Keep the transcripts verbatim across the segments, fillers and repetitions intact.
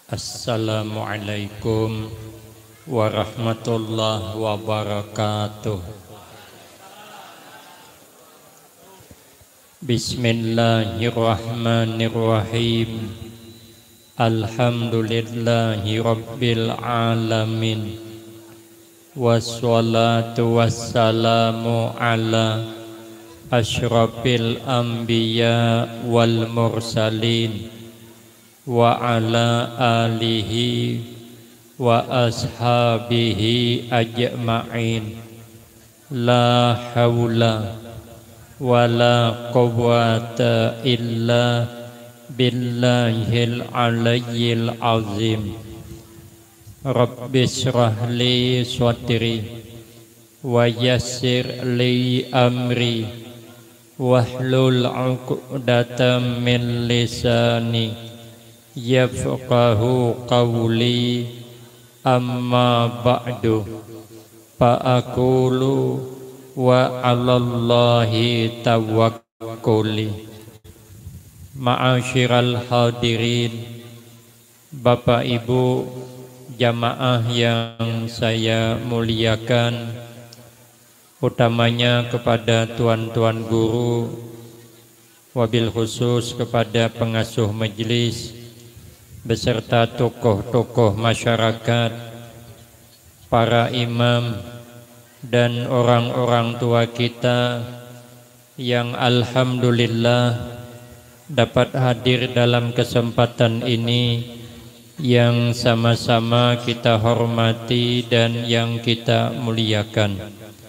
Assalamualaikum warahmatullahi wabarakatuh. Bismillahirrahmanirrahim. Alhamdulillahi rabbil alamin. Wassalatu wassalamu ala asyrafil anbiya wal mursalin wa ala alihi wa ashabihi ajma'in. La hawla wa la quwwata illa billahil aliyyil azim. Rabbi shrah li sadri wa yassir li amri wahlul 'uqdatam min lisani yafqahu qawli. Amma ba'du, fa'akulu wa 'alallahi tawakkuli. Ma'asyiral hadirin, Bapak Ibu jamaah yang saya muliakan, utamanya kepada tuan-tuan guru, wabil khusus kepada pengasuh majelis beserta tokoh-tokoh masyarakat, para imam dan orang-orang tua kita yang alhamdulillah dapat hadir dalam kesempatan ini yang sama-sama kita hormati dan yang kita muliakan.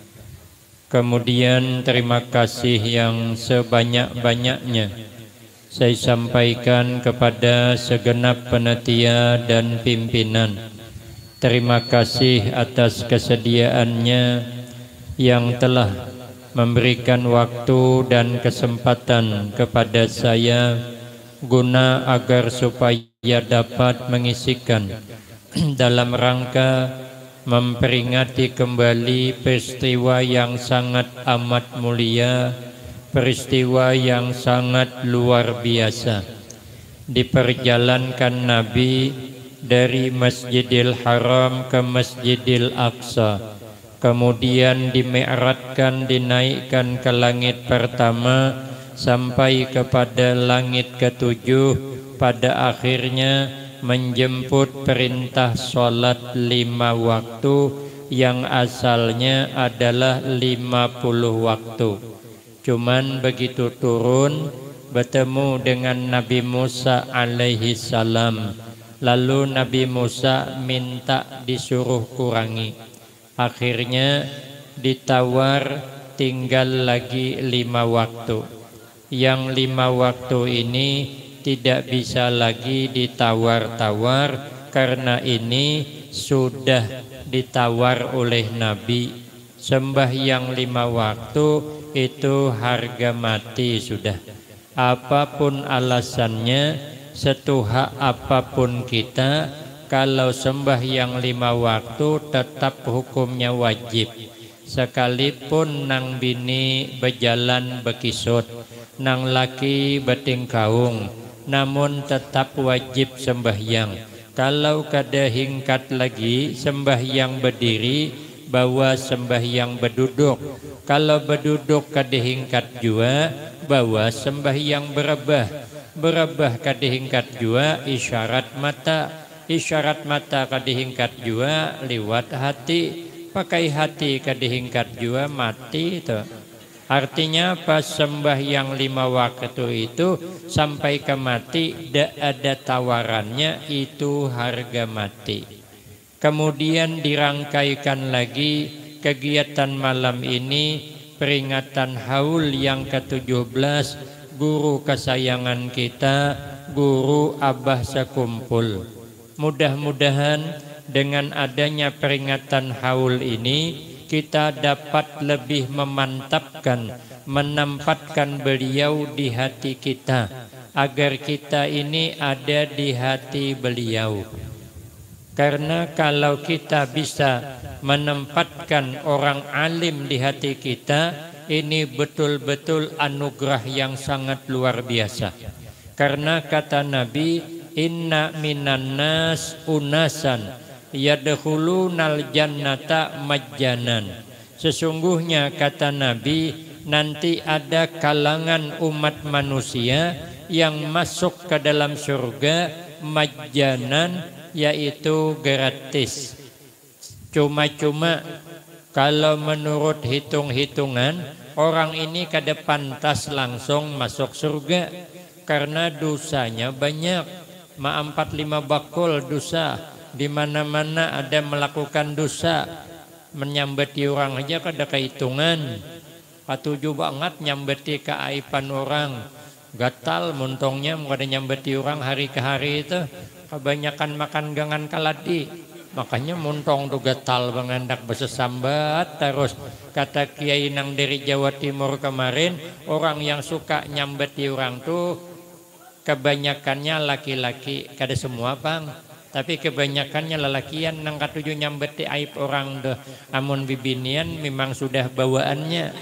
Kemudian terima kasih yang sebanyak-banyaknya saya sampaikan kepada segenap panitia dan pimpinan. Terima kasih atas kesediaannya yang telah memberikan waktu dan kesempatan kepada saya guna agar supaya dapat mengisikan dalam rangka memperingati kembali peristiwa yang sangat amat mulia, peristiwa yang sangat luar biasa. Diperjalankan Nabi dari Masjidil Haram ke Masjidil Aqsa, kemudian dimi'rajkan, dinaikkan ke langit pertama sampai kepada langit ketujuh, pada akhirnya menjemput perintah sholat lima waktu yang asalnya adalah lima puluh waktu. Cuman begitu turun bertemu dengan Nabi Musa alaihi salam, lalu Nabi Musa minta disuruh kurangi. Akhirnya ditawar tinggal lagi lima waktu. Yang lima waktu ini tidak bisa lagi ditawar-tawar karena ini sudah ditawar oleh Nabi. Sembahyang lima waktu itu harga mati sudah. Apapun alasannya, setuha apapun kita, kalau sembahyang lima waktu tetap hukumnya wajib. Sekalipun nang bini berjalan bekisut, nang laki betingkaung, namun tetap wajib sembahyang. Kalau kada hingkat lagi sembahyang berdiri, bawa sembahyang berduduk. Kalau berduduk kada hingkat jua, bawa sembahyang berebah. Berebah kada hingkat jua, isyarat mata. Isyarat mata kada hingkat jua, liwat hati. Pakai hati kada hingkat jua, mati itu. Artinya pas sembahyang lima waktu itu sampai ke mati, tidak ada tawarannya, itu harga mati. Kemudian dirangkaikan lagi kegiatan malam ini, peringatan haul yang ke tujuh belas guru kesayangan kita, guru Abah Sekumpul. Mudah-mudahan dengan adanya peringatan haul ini kita dapat lebih memantapkan, menempatkan beliau di hati kita, agar kita ini ada di hati beliau. Karena kalau kita bisa menempatkan orang alim di hati kita, ini betul-betul anugerah yang sangat luar biasa. Karena kata Nabi, inna minan nas unasan yadkhulunal jannata majjanan. Sesungguhnya kata Nabi, nanti ada kalangan umat manusia yang masuk ke dalam surga majjanan, yaitu gratis, cuma-cuma. Kalau menurut hitung-hitungan, orang ini kada pantas langsung masuk surga karena dosanya banyak. Ma empat lima bakul dosa, di mana-mana ada melakukan dosa. Menyambeti orang aja kada kehitungan. Patuju banget nyambeti keaiban orang. Gatal muntongnya kada nyambeti orang hari ke hari itu. Kebanyakan makan gangan kaladi. Makanya muntong tuh gatal bangandak besesambat terus. Kata Kiai nang dari Jawa Timur kemarin, orang yang suka nyambeti orang tuh kebanyakannya laki-laki, kada semua bang, tapi kebanyakannya lelakian nang katuju nyambeti aib orang deh. Amun bibinian memang sudah bawaannya.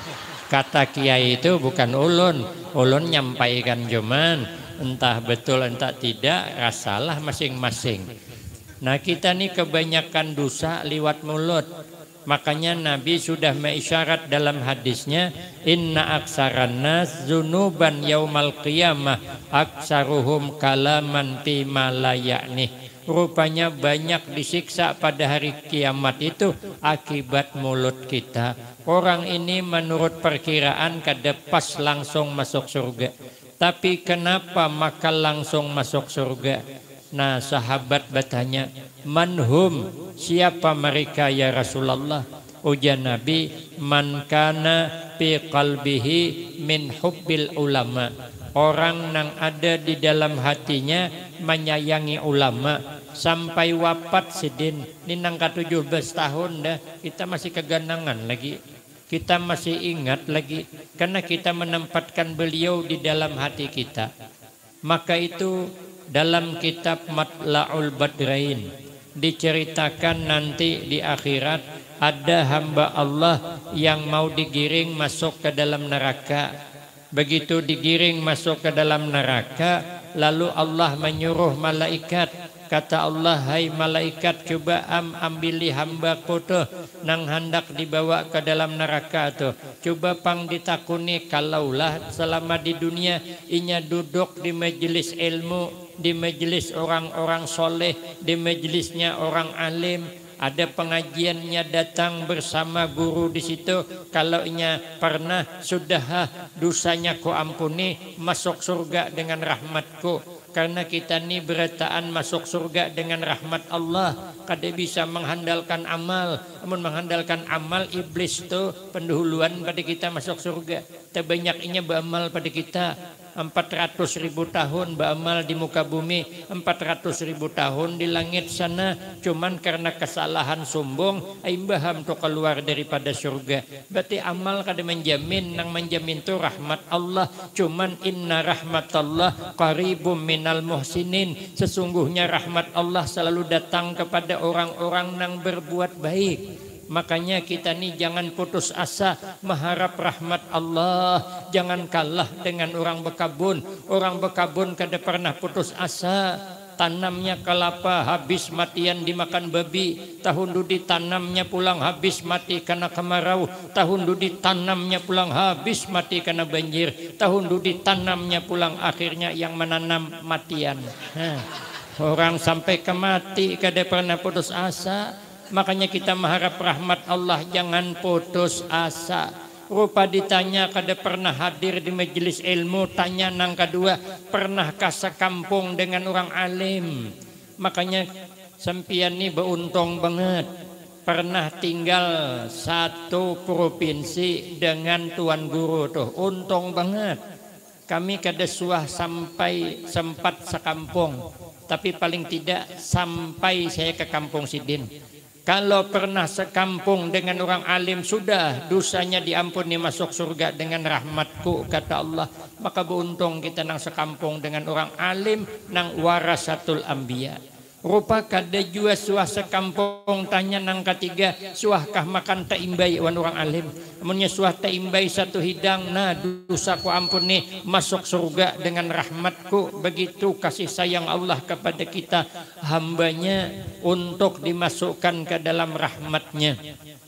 Kata Kiai itu bukan ulun, ulun nyampaikan cuman entah betul entah tidak, rasalah masing-masing. Nah kita nih kebanyakan dosa liwat mulut. Makanya Nabi sudah mengisyarat dalam hadisnya, inna aksaran nas zunuban yaumal qiyamah aksaruhum kalaman fima la ya'ni. Rupanya banyak disiksa pada hari kiamat itu akibat mulut kita. Orang ini menurut perkiraan kada pas langsung masuk surga. Tapi kenapa maka langsung masuk surga? Nah sahabat bertanya, manhum, siapa mereka ya Rasulullah? Ujar Nabi, man kana fi qalbihi min hubbil ulama. Orang yang ada di dalam hatinya menyayangi ulama sampai wafat sidin. Ini nangka tujuh belas tahun dah, kita masih keganangan lagi. Kita masih ingat lagi karena kita menempatkan beliau di dalam hati kita. Maka itu dalam kitab Matla'ul Badrain diceritakan nanti di akhirat ada hamba Allah yang mau digiring masuk ke dalam neraka. Begitu digiring masuk ke dalam neraka, lalu Allah menyuruh malaikat. Kata Allah, hai malaikat, coba am ambili hambaku tuh nang hendak dibawa ke dalam neraka tuh. Coba pang ditakuni, kalaulah selama di dunia inya duduk di majelis ilmu, di majelis orang-orang soleh, di majelisnya orang alim, ada pengajiannya datang bersama guru di situ. Kalau inya pernah sudah dosanya ku ampuni, masuk surga dengan rahmatku. Karena kita ni berataan masuk surga dengan rahmat Allah, kada bisa mengandalkan amal. Namun mengandalkan amal, iblis tu pendahuluan pada kita masuk surga. Terbanyaknya beramal pada kita. Empat ratus ribu tahun beramal di muka bumi, empat ratus ribu tahun di langit sana. Cuman karena kesalahan sombong, aimbaham tu keluar daripada surga. Berarti amal kada menjamin, nang menjamin tu rahmat Allah. Cuman inna rahmatallah qaribum minal muhsinin. Sesungguhnya rahmat Allah selalu datang kepada orang-orang nang berbuat baik. Makanya kita ni jangan putus asa mengharap rahmat Allah. Jangan kalah dengan orang bekabun. Orang bekabun kada pernah putus asa. Tanamnya kelapa habis matian dimakan babi. Tahun dudi tanamnya pulang habis mati karena kemarau. Tahun dudi tanamnya pulang habis mati karena banjir. Tahun dudi tanamnya pulang akhirnya yang menanam matian. Hah. Orang sampai ke mati kada pernah putus asa. Makanya kita mengharap rahmat Allah, jangan putus asa. Rupa ditanya kada pernah hadir di majelis ilmu, tanya nang kedua, pernahkah sekampung dengan orang alim? Makanya sampian ni beruntung banget pernah tinggal satu provinsi dengan tuan guru tuh, untung banget. Kami kada suah sampai sempat sekampung, tapi paling tidak sampai saya ke kampung Sidin. Kalau pernah sekampung dengan orang alim, sudah dosanya diampuni, masuk surga dengan rahmatku, kata Allah. Maka beruntung kita nang sekampung dengan orang alim, nang warasatul anbiya. Rupa kada jua suah sekampung tanya nang ketiga suahkah makan tak imbai wan orang alim. Amunnya suah tak imbai satu hidang, nah dosa ku ampun nih masuk surga dengan rahmatku. Begitu kasih sayang Allah kepada kita hambanya untuk dimasukkan ke dalam rahmatnya.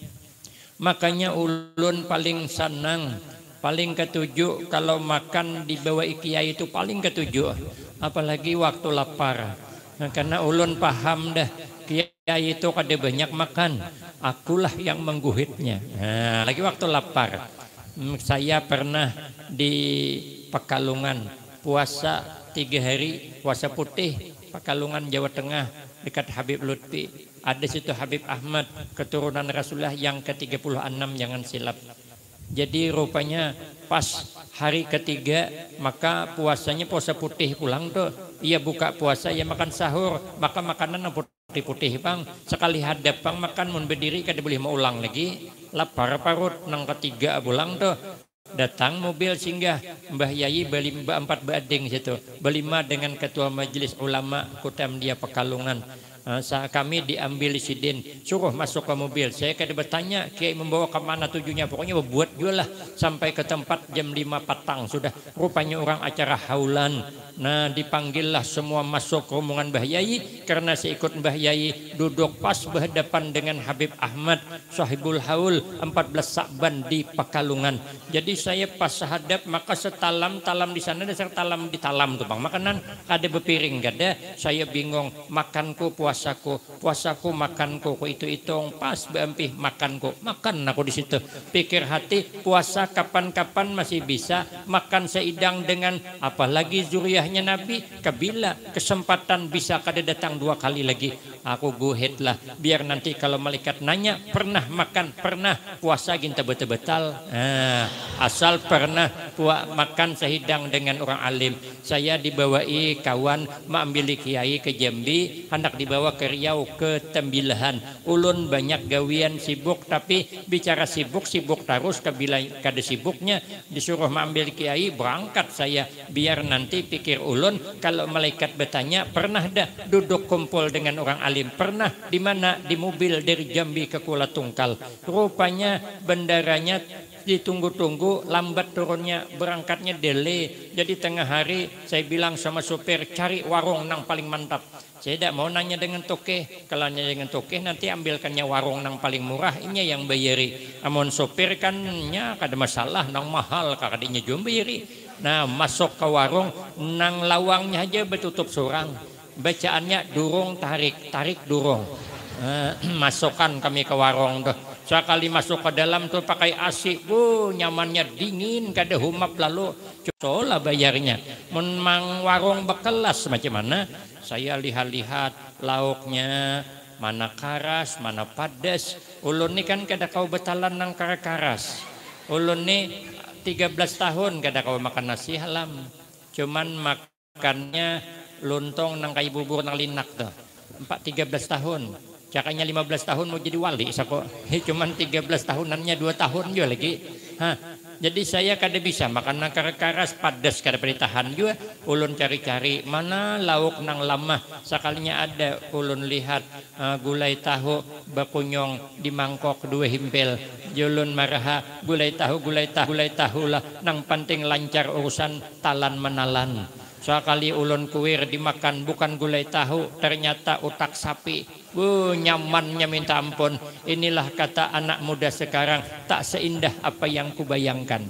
Makanya ulun paling senang, paling ketujuh kalau makan di bawah kiai itu paling ketujuh, apalagi waktu lapar. Nah, karena ulun paham dah kiai itu kada banyak makan, akulah yang mengguhitnya. Nah, lagi waktu lapar, saya pernah di Pekalongan puasa tiga hari, puasa putih Pekalongan Jawa Tengah dekat Habib Lutfi. Ada situ Habib Ahmad keturunan Rasulullah yang ke tiga puluh enam jangan silap. Jadi rupanya pas hari ketiga maka puasanya puasa putih pulang tuh. Ia buka puasa ya makan sahur, maka makanan putih-putih bang. Sekali hadap bang makan mun berdiri kada boleh mau ulang lagi. Lapar parut nang ketiga pulang tuh. Datang mobil singgah Mbah Yai beli empat bading situ. Berlima dengan ketua majelis ulama Kutam dia Pekalongan. Uh, saat kami diambil sidin, suruh masuk ke mobil. Saya kada bertanya kiai membawa ke mana tujuannya, pokoknya berbuat jualah sampai ke tempat jam lima petang sudah. Rupanya orang acara haulan. Nah dipanggillah semua masuk ke rombongan Mbah Yai karena saya ikut Mbah Yai duduk pas berhadapan dengan Habib Ahmad Sahibul Haul empat belas Sa'ban di Pekalongan. Jadi saya pas hadap maka setalam talam di sana dasar talam di talam tuh bang makanan ada berpiring kada. Saya bingung makanku puasaku puasaku makanku ku itu hitung pas beempih makanku makan aku di situ. Pikir hati puasa kapan-kapan masih bisa makan seidang dengan apalagi zuriyah Nabi kabila kesempatan bisa kada datang dua kali lagi. Aku guhitlah biar nanti kalau malaikat nanya pernah makan pernah puasa ginta betul-betul. Nah, asal pernah puas makan sehidang dengan orang alim. Saya dibawai kawan mengambil kiai ke Jambi, hendak dibawa ke Riau ke Tembilahan. Ulun banyak gawian sibuk tapi bicara sibuk sibuk terus kabila kada sibuknya disuruh mengambil kiai berangkat saya biar nanti pikir ulun kalau malaikat bertanya pernah dah duduk kumpul dengan orang alim pernah di mana di mobil dari Jambi ke Kuala Tungkal. Rupanya bendaranya ditunggu-tunggu lambat turunnya berangkatnya delay. Jadi tengah hari saya bilang sama supir cari warung nang paling mantap. Saya tidak mau nanya dengan tokeh. Kalau nanya dengan tokeh nanti ambilkannya warung nang paling murah ini yang bayari. Amun supir kan nya kada masalah nang mahal kakadinya juga bayari. Nah masuk ke warung nang lawangnya aja betutup surang. Bacaannya durung tarik tarik durung. Uh, masukkan kami ke warung tuh. Sekali masuk ke dalam tuh pakai A C, bu nyamannya dingin kada humap lalu coba bayarnya. Memang warung bekelas macam mana? Saya lihat-lihat lauknya mana karas mana padas. Ulun ni kan kada kau betalan nang karas. Ulun ni tiga belas tahun kada kau makan nasi halam. Cuman makannya lontong nang kai bubur nang linak tuh. Empat tiga belas tahun. Cakanya lima belas tahun mau jadi wali sako. He cuman tiga belas tahunannya dua tahun juga lagi. Hah. Jadi saya kada bisa makan nang karas padas kada peritahan juga. Ulun cari-cari mana lauk nang lama. Sekalinya ada ulun lihat uh, gulai tahu bakunyong di mangkok dua himpel. Julun maraha gulai tahu gulai tahu gulai tahu lah nang penting lancar urusan talan menalan. Sekali ulun kuir dimakan bukan gulai tahu ternyata utak sapi. Bu nyamannya minta ampun. Inilah kata anak muda sekarang tak seindah apa yang kubayangkan.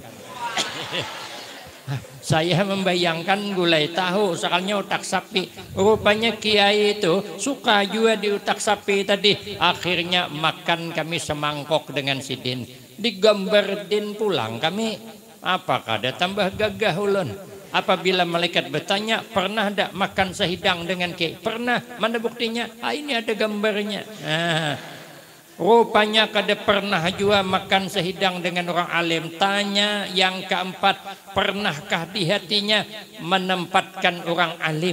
Saya membayangkan gulai tahu sekalinya utak sapi. Rupanya kiai itu suka juga di utak sapi tadi. Akhirnya makan kami semangkok dengan sidin. Digambardin pulang kami. Apakah ada tambah gagah ulun? Apabila malaikat bertanya, pernah tak makan sehidang dengan kiai? Pernah. Mana buktinya? Ah, ini ada gambarnya. Ah, rupanya kada pernah juga makan sehidang dengan orang alim. Tanya yang keempat, pernahkah di hatinya menempatkan orang alim?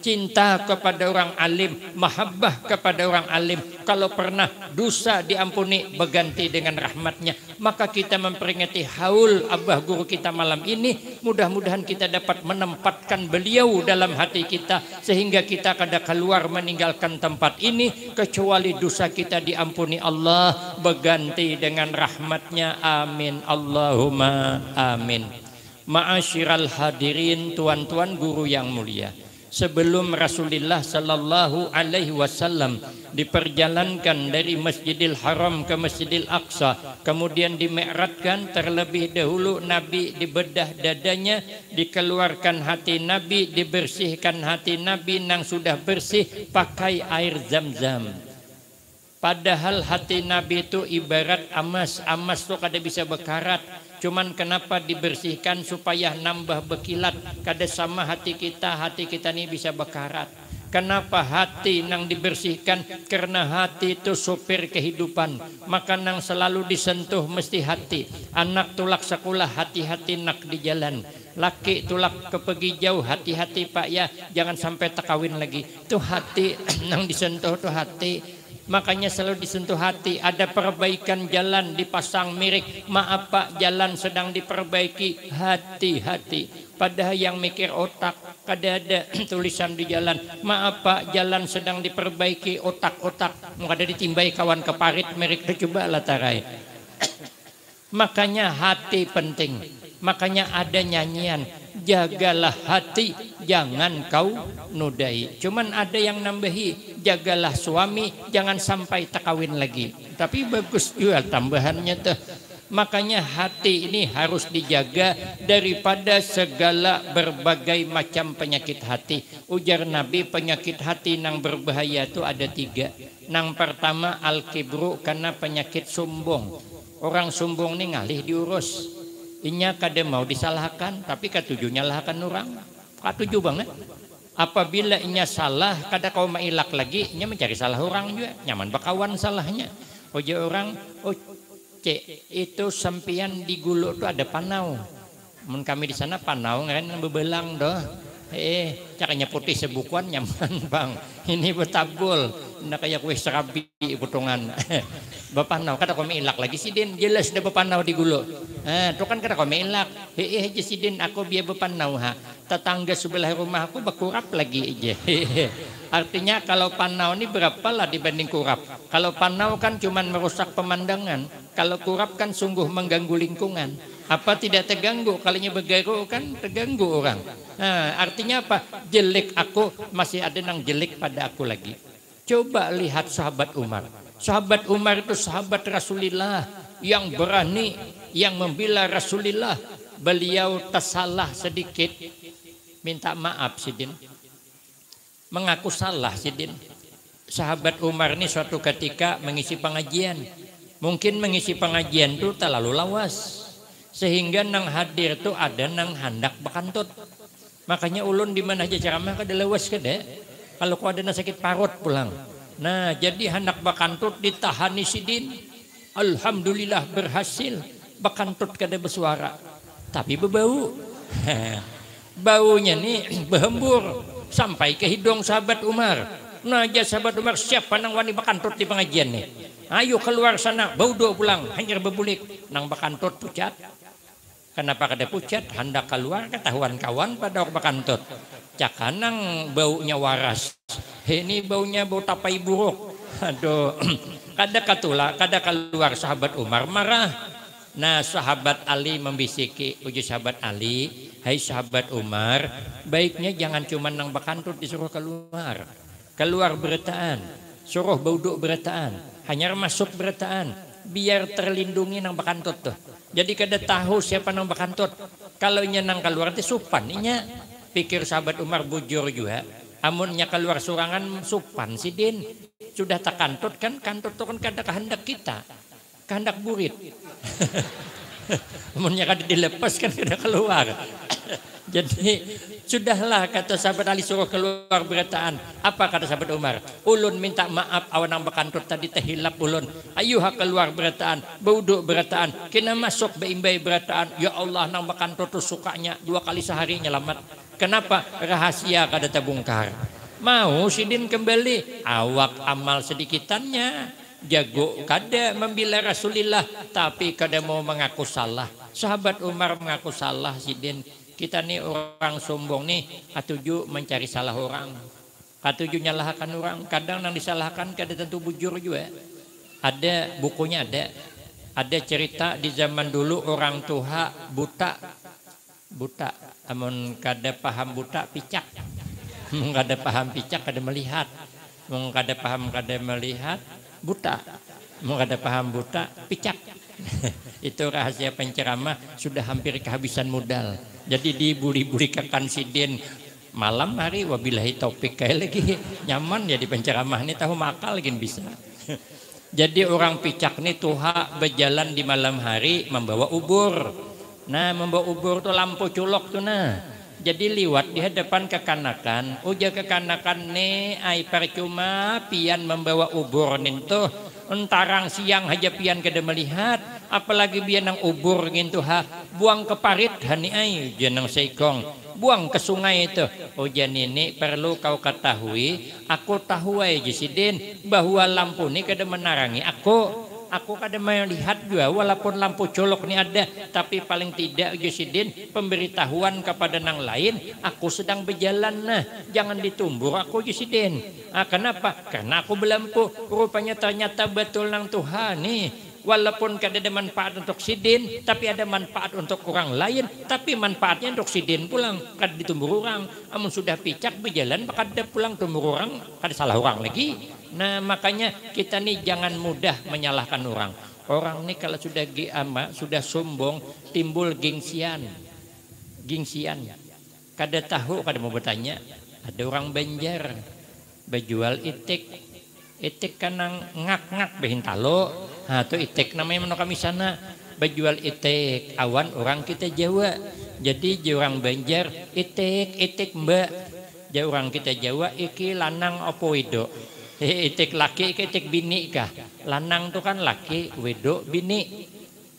cinta kepada orang alim, mahabbah kepada orang alim. Kalau pernah dosa diampuni berganti dengan rahmatnya, maka kita memperingati haul abah guru kita malam ini. Mudah-mudahan kita dapat menempatkan beliau dalam hati kita, sehingga kita kada keluar meninggalkan tempat ini kecuali dosa kita diampuni Allah berganti dengan rahmatnya. Amin Allahumma amin. Ma'asyiral hadirin, tuan-tuan guru yang mulia, sebelum Rasulullah sallallahu alaihi wasallam diperjalankan dari Masjidil Haram ke Masjidil Aqsa, kemudian dimi'rajkan, terlebih dahulu Nabi dibedah dadanya, dikeluarkan hati Nabi, dibersihkan hati Nabi yang sudah bersih pakai air Zam-Zam. Padahal hati Nabi itu ibarat emas, emas tuh kada bisa berkarat. Cuman kenapa dibersihkan supaya nambah berkilat. Kada sama hati kita, hati kita ini bisa berkarat. Kenapa hati nang dibersihkan? Karena hati itu supir kehidupan. Maka nang selalu disentuh mesti hati. Anak tulak sekolah, hati-hati nak di jalan. Laki tulak kepegi jauh, hati-hati pak ya, jangan sampai terkawin lagi. Itu hati nang disentuh tuh hati. Makanya selalu disentuh hati. Ada perbaikan jalan dipasang mirik, maaf pak jalan sedang diperbaiki, hati-hati. Padahal yang mikir otak, kada ada tulisan di jalan, maaf pak jalan sedang diperbaiki, otak-otak. Kada ditimbai kawan keparit mirik itu coba lah tarai. Makanya hati penting. Makanya ada nyanyian, jagalah hati jangan kau nodai. Cuman ada yang nambahi, jagalah suami jangan sampai terkawin lagi. Tapi bagus juga tambahannya tuh. Makanya hati ini harus dijaga daripada segala berbagai macam penyakit hati. Ujar Nabi, penyakit hati yang berbahaya itu ada tiga. Yang pertama al-kibru, karena penyakit sombong. Orang sombong ini ngalih diurus. Inya kada mau disalahkan, tapi katujunya lahkan orang. Katuju banget. Apabila inya salah, kada kau mailak lagi, inya mencari salah orang juga. Nyaman bakawan salahnya. Oje orang, oh cek itu sempian di Gulu tuh ada panau. Mun kami di sana panau kan bebelang doh. Eh, caranya putih sebukuan nyaman bang. Ini betabul, nak kayak kue serabi potongan. Bapanau kada kami ilak lagi sidin, jelas dah bapanau di Gulu. Eh, tu kan kada kami ilak. Eh, eh sidin aku biar bapanau ha. Tetangga sebelah rumah aku berkurap lagi aja. Artinya kalau panau ini berapa lah dibanding kurap. Kalau panau kan cuman merusak pemandangan. Kalau kurap kan sungguh mengganggu lingkungan. Apa tidak terganggu? Kalinya bergaru kan terganggu orang. Nah, artinya apa? Jelek aku masih ada yang jelek pada aku lagi. Coba lihat sahabat Umar. Sahabat Umar itu sahabat Rasulullah yang berani, yang membela Rasulullah. Beliau tersalah sedikit, minta maaf sidin. Mengaku salah sidin. Sahabat Umar ini suatu ketika mengisi pengajian. Mungkin mengisi pengajian itu terlalu lawas. Sehingga nang hadir tuh ada nang handak bakantut. Makanya ulun di mana aja ceramah kada lewas kada. Kalau kau ada na sakit parut pulang. Nah, jadi handak bakantut ditahani sidin. Alhamdulillah berhasil. Bakantut kada bersuara. Tapi berbau. Baunya nih berhembur sampai ke hidung sahabat Umar. Nah, aja sahabat Umar siapa nang wani bakantut di pengajian nih. Ayo keluar sana, bau do pulang, hanyar bebulik. Nang bakantut pucat. Kenapa kada pucat? Hendak keluar ketahuan kawan pada orang bakantut. Cakanang baunya waras. Ini baunya bau tapai buruk. Aduh, kada katula, kada keluar sahabat Umar marah. Nah, sahabat Ali membisiki, uji sahabat Ali, hai sahabat Umar, baiknya jangan cuma nang bakantut disuruh keluar. Keluar beretaan, suruh bauduk beretaan, hanya masuk beretaan, biar terlindungi nang bakantut tuh. Jadi kada tahu siapa nang bakantut. Kalau nya nang keluar itu supan, inya pikir sahabat Umar bujur juga. Amunnya keluar surangan supan sidin. Sudah tak kantut kan, kantut itu kan kada kehendak kita. Kehendak burit. Amunnya kada dilepas kan kada keluar. Jadi sudahlah kata sahabat Ali suruh keluar beretaan. Apa kata sahabat Umar? Ulun minta maaf awan nang bakantut tadi terhilap ulun. Ayuh keluar beretaan, bauduk beretaan. Kena masuk beimbai beretaan. Ya Allah nang bakantut tu sukanya dua kali sehari nyelamat. Kenapa? Rahasia kada terbongkar. Mau sidin kembali, awak amal sedikitannya, jago kada membela Rasulullah, tapi kada mau mengaku salah. Sahabat Umar mengaku salah sidin. Kita nih orang sombong nih, atuju mencari salah orang, atuju nyalahkan orang. Kadang yang disalahkan kada tentu bujur juga. Ada bukunya ada, ada cerita di zaman dulu orang tua buta, buta, amun kada paham buta picak. Mung kada paham picak kada melihat, mung kada paham kada melihat buta, mung kada paham buta picak. Itu rahasia penceramah, sudah hampir kehabisan modal. Jadi dibuli-bulikakan sidin malam hari wabillahi taufik kayak lagi nyaman ya di penceramah ini tahu makal lagi bisa. Jadi orang picak nih tuha berjalan di malam hari membawa ubur. Nah membawa ubur tuh lampu culok tuh nah. Jadi liwat di hadapan kekanakan, uja kekanakan nih ai percuma pian membawa ubur ninto, entarang siang haja pian kada melihat, apalagi pian nang ubur gitu ha, buang ke parit hani ai janang seikong, buang ke sungai itu. Uja nini perlu kau ketahui, aku tahu ai jisidin bahwa lampu ini kada menarangi aku. Aku kadang melihat juga walaupun lampu colok ini ada, tapi paling tidak Jusidin pemberitahuan kepada nang lain aku sedang berjalan, nah jangan ditumbur aku Jusidin. Ah, kenapa? Karena aku belampu, rupanya ternyata betul nang Tuhan nih. Walaupun kada ada manfaat untuk sidin, tapi ada manfaat untuk orang lain, tapi manfaatnya untuk sidin pulang, kada ditumbur orang. Amun sudah picak berjalan, kada pulang tumbur orang, kada salah orang lagi. Nah makanya kita nih jangan mudah menyalahkan orang. Orang nih kalau sudah giama, sudah sombong, timbul gengsian, gengsian. Kada tahu, kada mau bertanya. Ada orang Banjar berjual itik, itik kanang ngak-ngak behin talo. Nah itu itik namanya mano kami sana. Berjual itik, awan orang kita Jawa. Jadi orang Banjar itik, itik mbak. Jadi orang kita Jawa iki lanang opo wedok. Itik laki, itik bini kah? Lanang tuh kan laki, wedok bini.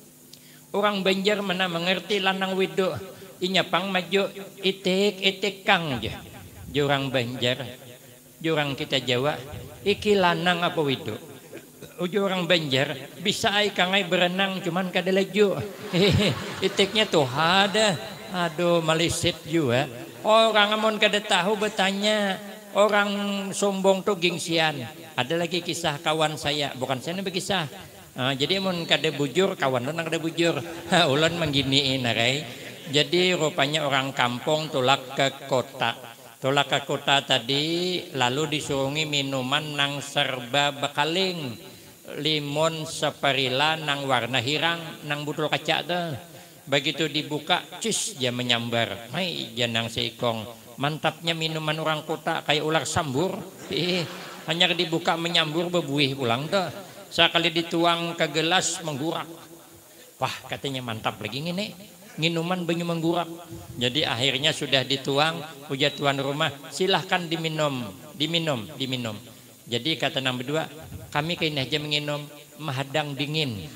Orang Banjar mana mengerti lanang wedok? Inyapang maju itik, itik kang aja. Orang Banjar, orang kita Jawa, iki lanang apa wedok? Ujo orang Banjar bisa ai kangai berenang cuman kada laju. Itiknya tuh ada. Aduh malisit juga. Orang amun kada tahu bertanya. Orang sombong tuh gengsian. Ada lagi kisah kawan saya, bukan saya nabi kisah. Nah, jadi mun kada bujur kawan nang kada bujur. Ulun mengginiin arai. Jadi rupanya orang kampung tulak ke kota. Tulak ke kota tadi lalu disuruhi minuman nang serba bekaling. Limon seperila nang warna hirang nang botol kaca tuh. Begitu dibuka, cis dia menyambar. Hai janang seikong. Mantapnya minuman orang kota kayak ular sambur. Eh, hanya dibuka menyambur bebuih pulang tuh. Sekali dituang ke gelas menggurak. Wah katanya mantap lagi ini. Minuman banyu menggurak. Jadi akhirnya sudah dituang. Ujar tuan rumah silahkan diminum, diminum, diminum. Jadi kata nang berdua, kami kini aja menginum mahadang dingin.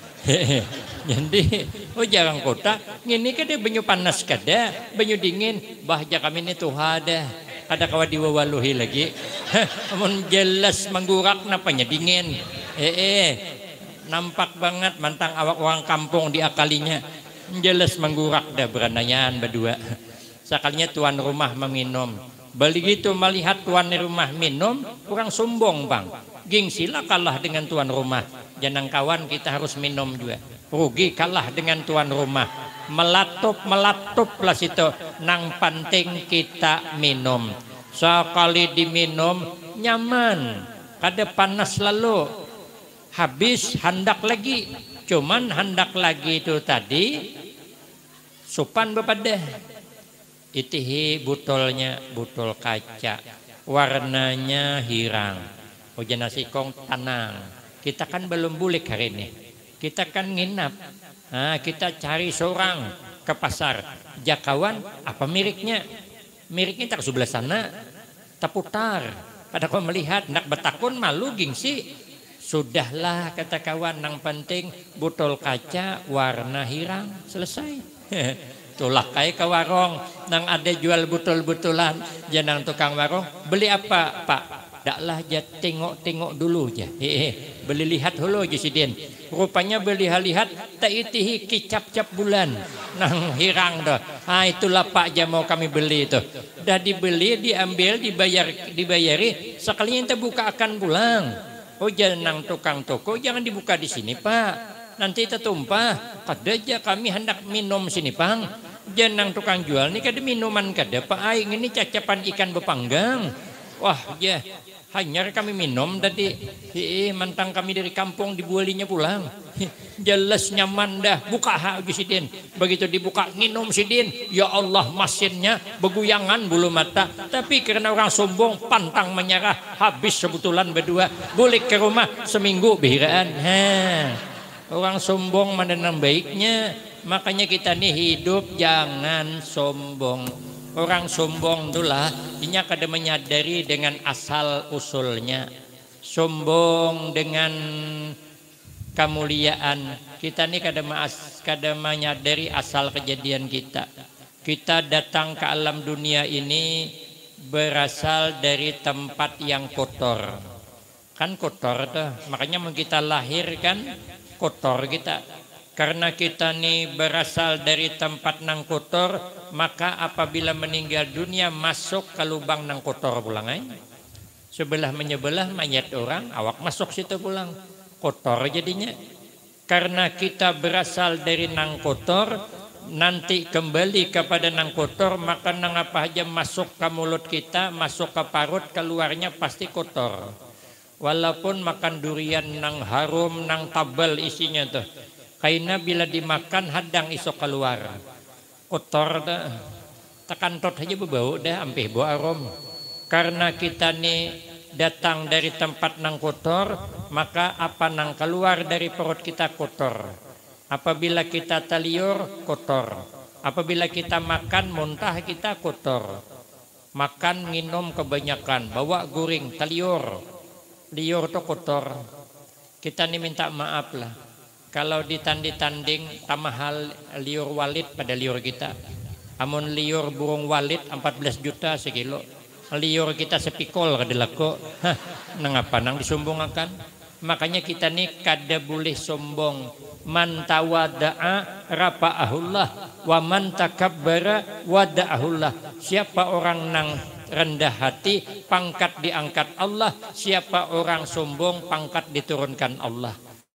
Jadi, oh jarang kota, ini kada banyu panas kada, banyu dingin, bahja kami ini tuh ada, ada kawa diwawaluhi lagi. Amun jelas menggurak napanya dingin. Eh, eh, nampak banget mantang awak orang kampung diakalinya. Jelas menggurak dah beranayaan berdua. Sekalinya tuan rumah meminum. Begitu melihat tuan rumah minum, kurang sombong bang. Gengsilah kalah dengan tuan rumah. Jangan kawan kita harus minum juga. Rugi kalah dengan tuan rumah. Melatup melatup lah situ. Nang penting kita minum. Sekali diminum nyaman. Kada panas lalu. Habis hendak lagi. Cuman hendak lagi itu tadi supan bepada. Itihi botolnya botol kaca, warnanya hirang. Ujian nasi kong tanang. Kita kan belum bulik hari ini. Kita kan nginap. Nah, kita cari seorang ke pasar. Jakawan apa miriknya? Miriknya tak sebelah sana. Terputar. Pada kau melihat nak betakun malu gengsi. Sudahlah kata kawan, yang penting botol kaca warna hirang selesai. Itulah kayak ke warung nang ada jual betul-betulan janang tukang warung beli apa Pak? Daklah aja tengok-tengok dulu aja. Hehe, beli lihat dulu aja si Din. Rupanya beli lihat tak itihi kicap-cap bulan nang hirang dah. Ah itulah Pak aja mau kami beli itu. Dah dibeli, diambil, dibayar, dibayari, sekalinya kita buka akan pulang. Oh jangan tukang toko jangan dibuka di sini Pak. Nanti tertumpah. Kada aja kami hendak minum sini Pang. Jangan tukang jual ni kada minuman kada Pak. Ai ini cacapan ikan bepanggang. Wah ya hanyar kami minum tadi. Hei, mantang kami dari kampung dibualinya pulang. Jelas nyaman dah. Buka ha Sidin. Begitu dibuka minum Sidin. Ya Allah masinnya beguyangan bulu mata. Tapi karena orang sombong pantang menyerah. Habis sebutulan berdua. Balik ke rumah seminggu behiraan. Ha. Orang sombong mana yang baiknya. Makanya kita nih hidup jangan sombong. Orang sombong itulah inya kada menyadari dengan asal usulnya. Sombong dengan kemuliaan. Kita nih kada maas, kada menyadari asal kejadian kita. Kita datang ke alam dunia ini berasal dari tempat yang kotor. Kan kotor tuh. Makanya kita lahir kan kotor kita. Karena kita nih berasal dari tempat nang kotor, maka apabila meninggal dunia masuk ke lubang nang kotor pulang ay. Sebelah menyebelah mayat orang, awak masuk situ pulang. Kotor jadinya. Karena kita berasal dari nang kotor, nanti kembali kepada nang kotor, maka nang apa aja masuk ke mulut kita, masuk ke parut, keluarnya pasti kotor. Walaupun makan durian nang harum, nang tabel isinya tuh. Karena bila dimakan hadang isok keluar. Kotor dah. Tekan tot aja berbau dah ampih bau arom. Karena kita nih datang dari tempat nang kotor, maka apa nang keluar dari perut kita kotor. Apabila kita taliur kotor. Apabila kita makan muntah kita kotor. Makan minum kebanyakan, bawa guring, taliur. Liur itu kotor. Kita nih minta maaf lah. Kalau ditanding-tanding tamahal liur walid pada liur kita. Amun liur burung walid empat belas juta sekilo. Liur kita sepikol kada lako. Hah, nang apa nang disombongakan? Makanya kita nih kada boleh sombong. Man tawada'a rafa'ahullah wa man takabbara wada'ahullah. Siapa orang nang rendah hati pangkat diangkat Allah, siapa orang sombong pangkat diturunkan Allah.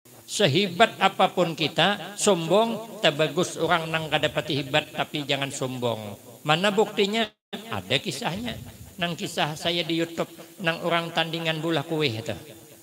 Sehibat apapun kita, sombong tak bagus. Orang nang kadapati hibat tapi jangan sombong. Mana buktinya? Ada kisahnya. Nang kisah saya di YouTube, nang orang tandingan bulah kue itu.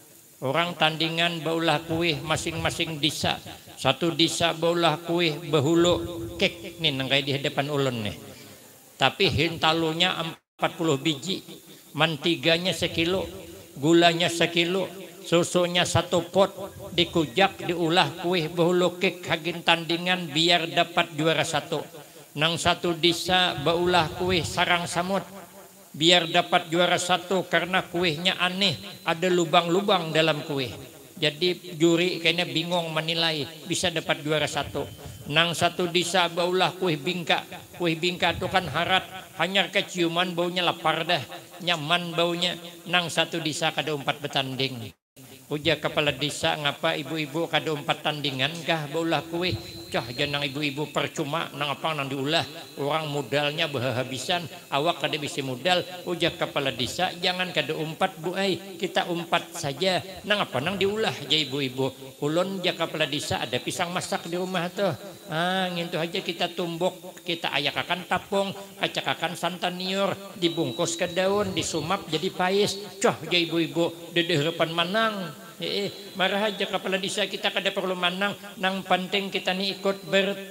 Orang tandingan baulah kue masing-masing disa. Satu disa baulah kue behulu kek nih nang kayak di hadapan ulun nih. Tapi hintalunya empat puluh biji, mantiganya sekilo, gulanya sekilo, susunya satu pot, dikujak, diulah kue behulu kek hagin tandingan biar dapat juara satu. Nang satu disa baulah kue sarang samut biar dapat juara satu karena kuehnya aneh, ada lubang-lubang dalam kue. Jadi juri kayaknya bingung menilai bisa dapat juara satu. Nang satu disa baulah kue bingka. Kue bingka itu kan harat, hanya keciuman baunya lapar dah, nyaman baunya. Nang satu disa kada umpat bertanding. Uja kepala desa ngapa ibu-ibu kada umpat tandingan kah baulah kue. Cah janang ibu-ibu percuma nang apa nang diulah. Orang modalnya berhabisan, awak kada bisa modal. Uja kepala desa jangan kada umpat bu ai, kita umpat saja. Nang apa nang diulah aja ibu-ibu. Ulun ja kepala desa ada pisang masak di rumah tuh. Ah ngintu aja kita tumbuk, kita ayakakan tapung, kacakakan santan niur, dibungkus ke daun, disumap jadi pais. Cah ja ibu-ibu dedehrepan manang. Eh, marah aja kepala desa kita kada perlu manang, nang penting kita nih ikut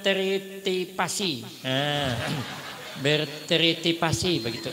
berteritipasi. Nah, berteritipasi begitu.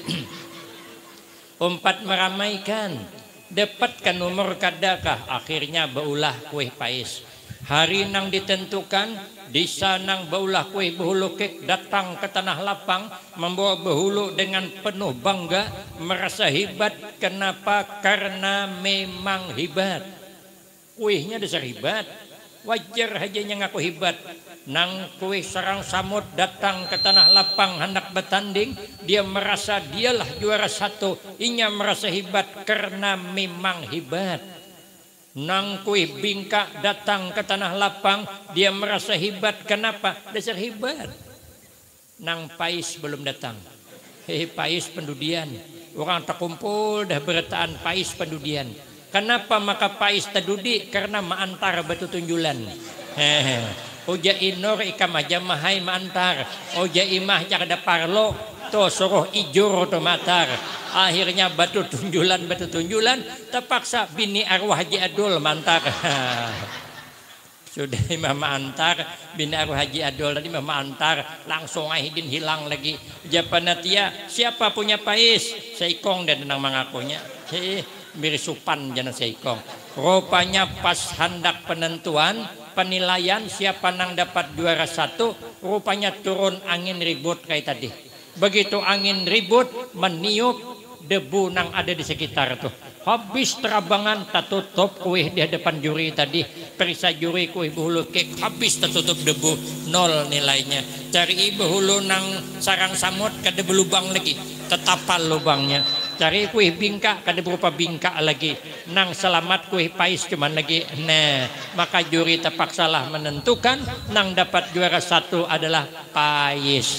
Umpat meramaikan, dapatkan nomor kadakah, akhirnya baulah kue pais. Hari nang ditentukan, desa nang baulah kue behulu kek datang ke tanah lapang membawa behulu dengan penuh bangga, merasa hebat. Kenapa? Karena memang hebat. Kuihnya dasar hebat, wajar aja ngaku hebat. Nang kuih sarang samud datang ke tanah lapang hendak bertanding, dia merasa dialah juara satu, inya merasa hebat karena memang hebat. Nang kuih bingka datang ke tanah lapang, dia merasa hebat, kenapa? Dasar hebat. Nang pais belum datang, hehe pais pendudian, orang terkumpul dah beretaan pais pendudian. Kenapa maka pais terdudi? Karena maantar batu tunjulan. Hehe. Oja inor ika majamahai maantar, oja imah jak ada parlo, to suruh ijur to matar. Akhirnya batu tunjulan batu tunjulan terpaksa bini arwah Haji Adul mantar. Sudah imam antar bini arwah Haji Adul tadi imam antar langsung ahidin hilang lagi. Japanatia siapa punya pais? Seikong dan tenang mengakunya. Hei mirisupan jana seikong. Rupanya pas hendak penentuan penilaian siapa nang dapat juara satu, rupanya turun angin ribut kayak tadi. Begitu angin ribut meniup debu nang ada di sekitar tuh. Habis terabangan tak tutup kuih di hadapan juri tadi. Periksa juri kuih behulu kek habis tertutup debu, nol nilainya. Cari behulu nang sarang samut kada belubang lagi, tetapal lubangnya. Cari kuih bingka kada berupa bingka lagi, nang selamat kuih pais cuman lagi. Nah maka juri terpaksalah menentukan nang dapat juara satu adalah pais.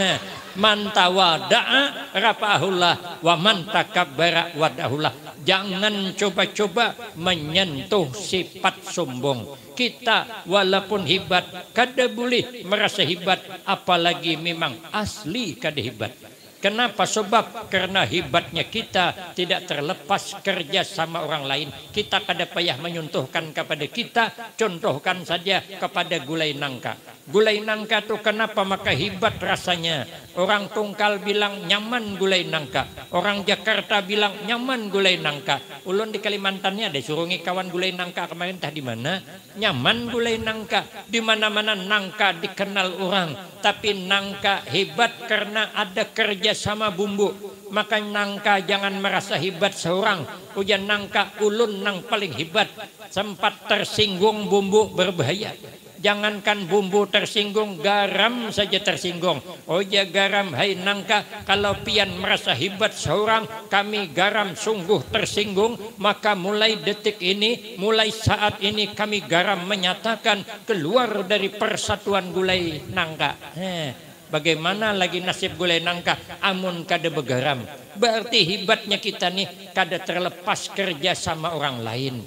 Man tawada'a rafa'ahullah wa man takabbara wadahullah. Jangan coba-coba menyentuh sifat sombong. Kita walaupun hebat kada boleh merasa hebat, apalagi memang asli kada hebat. Kenapa? Sebab karena hebatnya kita tidak terlepas kerja sama orang lain. Kita kada payah menyuntuhkan kepada kita. Contohkan saja kepada gulai nangka. Gulai nangka itu kenapa maka hebat rasanya? Orang Tungkal bilang nyaman gulai nangka. Orang Jakarta bilang nyaman gulai nangka. Ulun di Kalimantannya ada surungi kawan gulai nangka kemarin tah di mana? Nyaman gulai nangka. Di mana-mana nangka dikenal orang. Tapi nangka hebat karena ada kerja sama bumbu. Maka nangka jangan merasa hebat seorang. Ujian nangka ulun nang paling hebat. Sempat tersinggung bumbu berbahaya. Jangankan bumbu tersinggung, garam saja tersinggung. Oh ya garam, hai nangka, kalau pian merasa hebat seorang, kami garam sungguh tersinggung. Maka mulai detik ini, mulai saat ini kami garam menyatakan keluar dari persatuan gulai nangka. Heh. Bagaimana lagi nasib gulai nangka amun kada begaram? Berarti hebatnya kita nih kada terlepas kerja sama orang lain.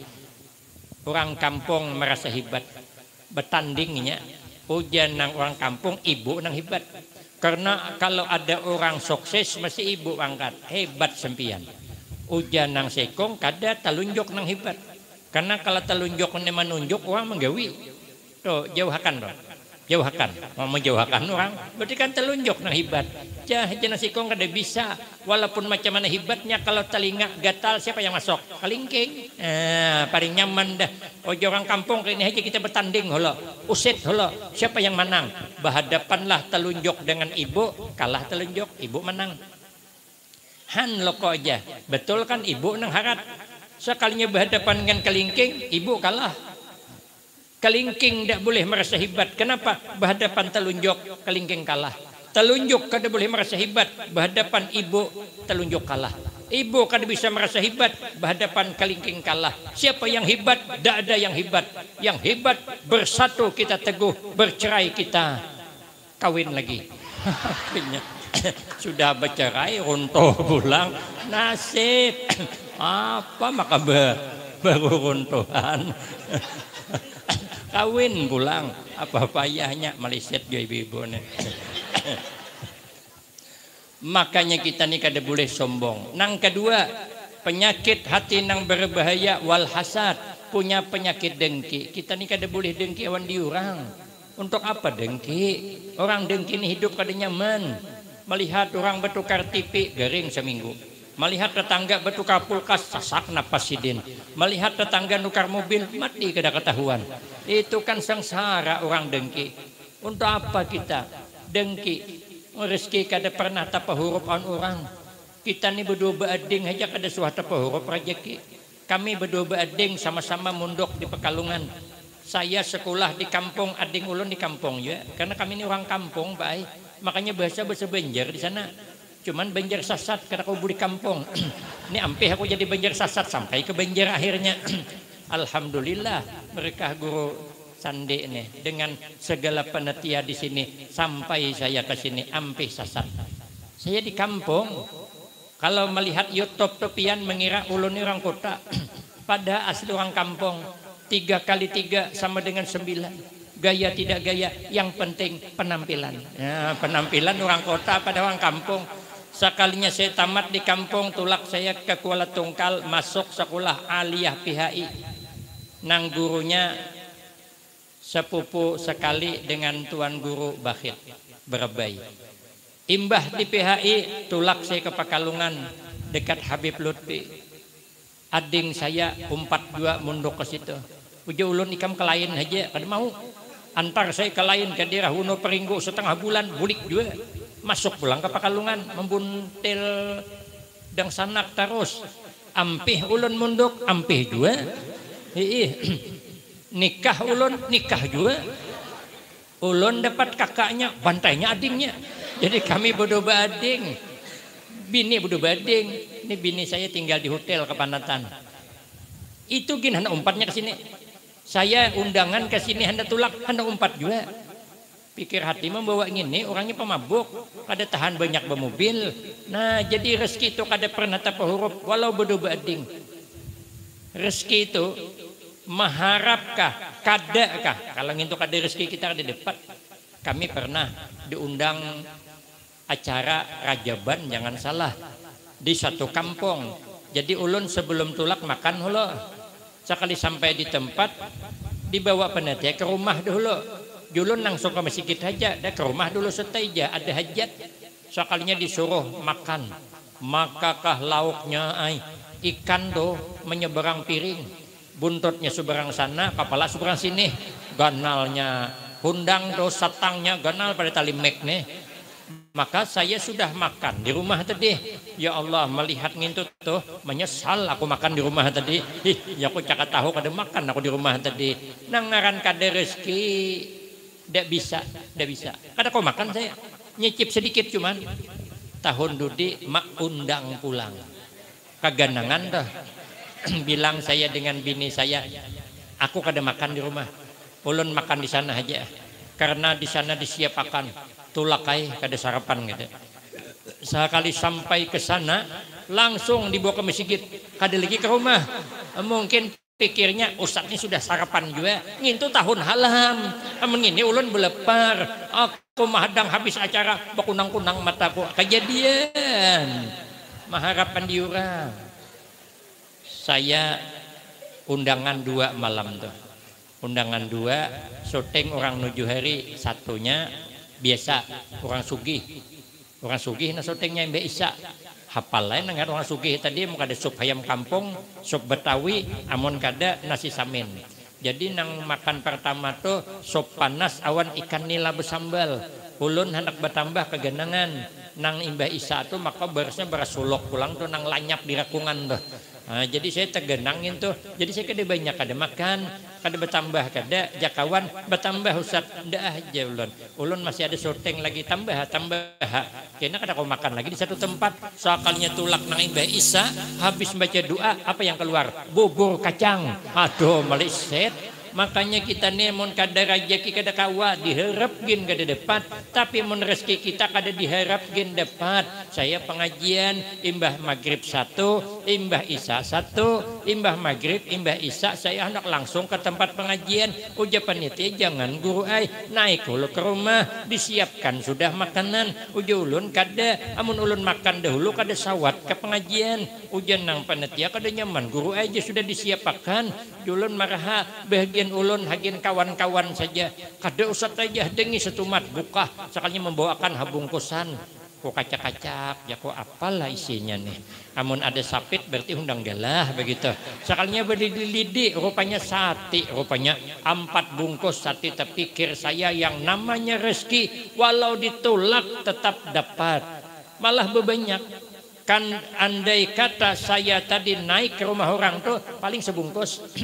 Orang kampung merasa hebat, bertandingnya ujian nang orang kampung ibu nang hebat. Karena kalau ada orang sukses mesti ibu angkat, hebat sempian. Ujian nang sekong kada telunjuk nang hebat. Karena kalau telunjuk menunjuk orang menggawi. Tuh jauhakan dong. Jauhakan, mau menjauhkan orang, berarti kan telunjuk nah hebat. Jah jenis sikong kada bisa, walaupun macam mana hebatnya kalau telinga gatal siapa yang masuk? Kalingking. Eh, paling nyaman dah. Oh orang kampung ini aja kita bertanding holo, usit holo, siapa yang menang? Berhadapanlah telunjuk dengan ibu, kalah telunjuk, ibu menang. Han loko aja, betul kan ibu nang harat. Sekalinya berhadapan dengan kalingking, ibu kalah. Kalingking tidak boleh merasa hebat. Kenapa? Berhadapan telunjuk, kalingking kalah. Telunjuk kada boleh merasa hebat. Berhadapan ibu, telunjuk kalah. Ibu kada bisa merasa hebat. Berhadapan kalingking kalah. Siapa yang hebat? Tidak ada yang hebat. Yang hebat bersatu kita teguh, bercerai kita kawin lagi. Sudah bercerai, runtuh pulang. Nasib. Apa maka baru runtuhan. Kawin pulang, apa payahnya meliset jo ibu-ibu nih. Makanya kita nih kada boleh sombong. Nang kedua, penyakit hati nang berbahaya wal hasad, punya penyakit dengki. Kita nih kada boleh dengki awan di orang. Untuk apa dengki? Orang dengki ini hidup kada nyaman. Melihat orang bertukar T V garing seminggu. Melihat tetangga bertukar kulkas sasak napas sidin. Melihat tetangga nukar mobil mati kada ketahuan. Itu kan sengsara orang dengki. Untuk apa kita dengki? Rezeki kada pernah tapa huruf an orang. Kita ni berdua beading aja kada suah tapa huruf rezeki. Kami berdua beading sama-sama munduk di Pekalongan. Saya sekolah di kampung, ading ulun di kampung ya. Karena kami ini orang kampung, Pak. Makanya bahasa bahasa Banjar di sana. Cuman Banjar Sasat karena aku di kampung. Ini ampih aku jadi Banjar Sasat sampai ke Banjar akhirnya. Alhamdulillah mereka guru Sandi ini dengan segala penetia di sini sampai saya ke sini ampih Sasat. Saya di kampung. Kalau melihat YouTube topian mengira ulun orang kota, pada asli orang kampung. Tiga kali tiga sama dengan sembilan. Gaya tidak gaya, yang penting penampilan. Ya, penampilan orang kota pada orang kampung. Sekalinya saya tamat di kampung, tulak saya ke Kuala Tungkal, masuk sekolah aliyah P H I. Nang gurunya sepupu sekali dengan tuan guru Bakhit Berebay. Imbah di P H I, tulak saya ke Pekalongan dekat Habib Lutfi. Ading saya umpat dua munduk ke situ. Uja ulun ikam ke lain aja, kada mau. Antar saya ke lain ke daerah Huno Peringgo setengah bulan, bulik juga. Masuk pulang ke Pekalongan, membuntil dang sanak terus. Ampih ulun munduk, ampih juga. Ih, nikah ulun, nikah juga. Ulun dapat kakaknya, bantainya adingnya. Jadi kami bodoh bading. Bini bodoh bading. Ini bini saya tinggal di hotel Kepanatan. Itu gin hendak umpatnya ke sini. Saya undangan ke sini hendak tulak, hendak umpat juga. Pikir hati membawa ini orangnya pemabuk, kada tahan banyak bermobil. Nah, jadi rezeki itu kada pernah tapa huruf walau bodoh bading. Rezeki itu maharapkah, kadakah? Kalau ngintu kada rezeki kita ada depat. Kami pernah diundang acara Rajaban, jangan salah, di satu kampung. Jadi ulun sebelum tulak makan hulu. Sekali sampai di tempat dibawa panitia ke rumah dulu. Julun langsung ke masjid aja, dah ke rumah dulu seteja ada hajat. Sekalinya disuruh makan. Makakah lauknya ay ikan do menyeberang piring. Buntutnya seberang sana, kepala seberang sini. Ganalnya hundang do satangnya ganal pada tali mek nih. Maka saya sudah makan di rumah tadi. Ya Allah, melihat ngintut tuh menyesal aku makan di rumah tadi. Ih, ya aku cakap tahu kada makan aku di rumah tadi. Nangaran kada rezeki, ndak bisa, ndak bisa. Kada kau makan saya, nyicip sedikit cuman. Tahun dudi mak undang pulang. Kaganangan dah. Bilang saya dengan bini saya, aku kada makan di rumah. Ulun makan di sana aja. Karena di sana disiapkan tulakai kada sarapan gitu. Sekali sampai ke sana langsung dibawa ke masjid, kada lagi ke rumah. Mungkin pikirnya ustadznya sudah sarapan juga, ngintu tahun halam. Amun ini ulun belepar, aku mahadang habis acara bakunang-kunang mataku. Kejadian maharapan diurang. Saya undangan dua malam tuh. Undangan dua, syuting orang nuju hari, satunya biasa orang sugih. Orang sugih na syutingnya Mbak Isa. Hafal lain dengan orang sugih tadi mau kada sup ayam kampung, sup Betawi, amun kada nasi samin. Jadi nang makan pertama tuh sup panas awan ikan nila bersambal. Ulun hendak bertambah kegenangan. Nang Mbak Isa tuh maka bersnya berasulok pulang tuh nang lanyap di rakungan tuh. Nah, jadi saya tergenangin tuh. Jadi saya kada banyak kada makan, kada bertambah kada jakawan bertambah Ustaz ndak aja ulun. Ulun masih ada syuting lagi tambah tambah. Kena kada kau makan lagi di satu tempat. Soalnya tulak nang Mbak Isa habis baca doa apa yang keluar? Bubur kacang. Aduh meliset. Makanya kita nih mun kada rajaki kada kawa diharap gin kada dapat, tapi mun rezeki kita kada diharap gin dapat. Saya pengajian imbah maghrib satu, imbah isya satu, imbah maghrib, imbah isya saya hendak langsung ke tempat pengajian. Uja panitia jangan guru ai naik dulu ke rumah disiapkan sudah makanan. Uja ulun kada, amun ulun makan dahulu kada sawat ke pengajian. Uja nang panitia kada nyaman guru aja sudah disiapkan. Ulun maraha bagian ulun hagin kawan-kawan saja kada usah aja dengi setumat buka sekalinya membawakan habungkusan kok kacak-kacak ya kok apalah isinya nih amun ada sapit berarti undang galah begitu sekalinya berdili-lidi rupanya sate rupanya empat bungkus sate terpikir saya yang namanya rezeki walau ditolak tetap dapat malah bebanyak kan andai kata saya tadi naik ke rumah orang tuh paling sebungkus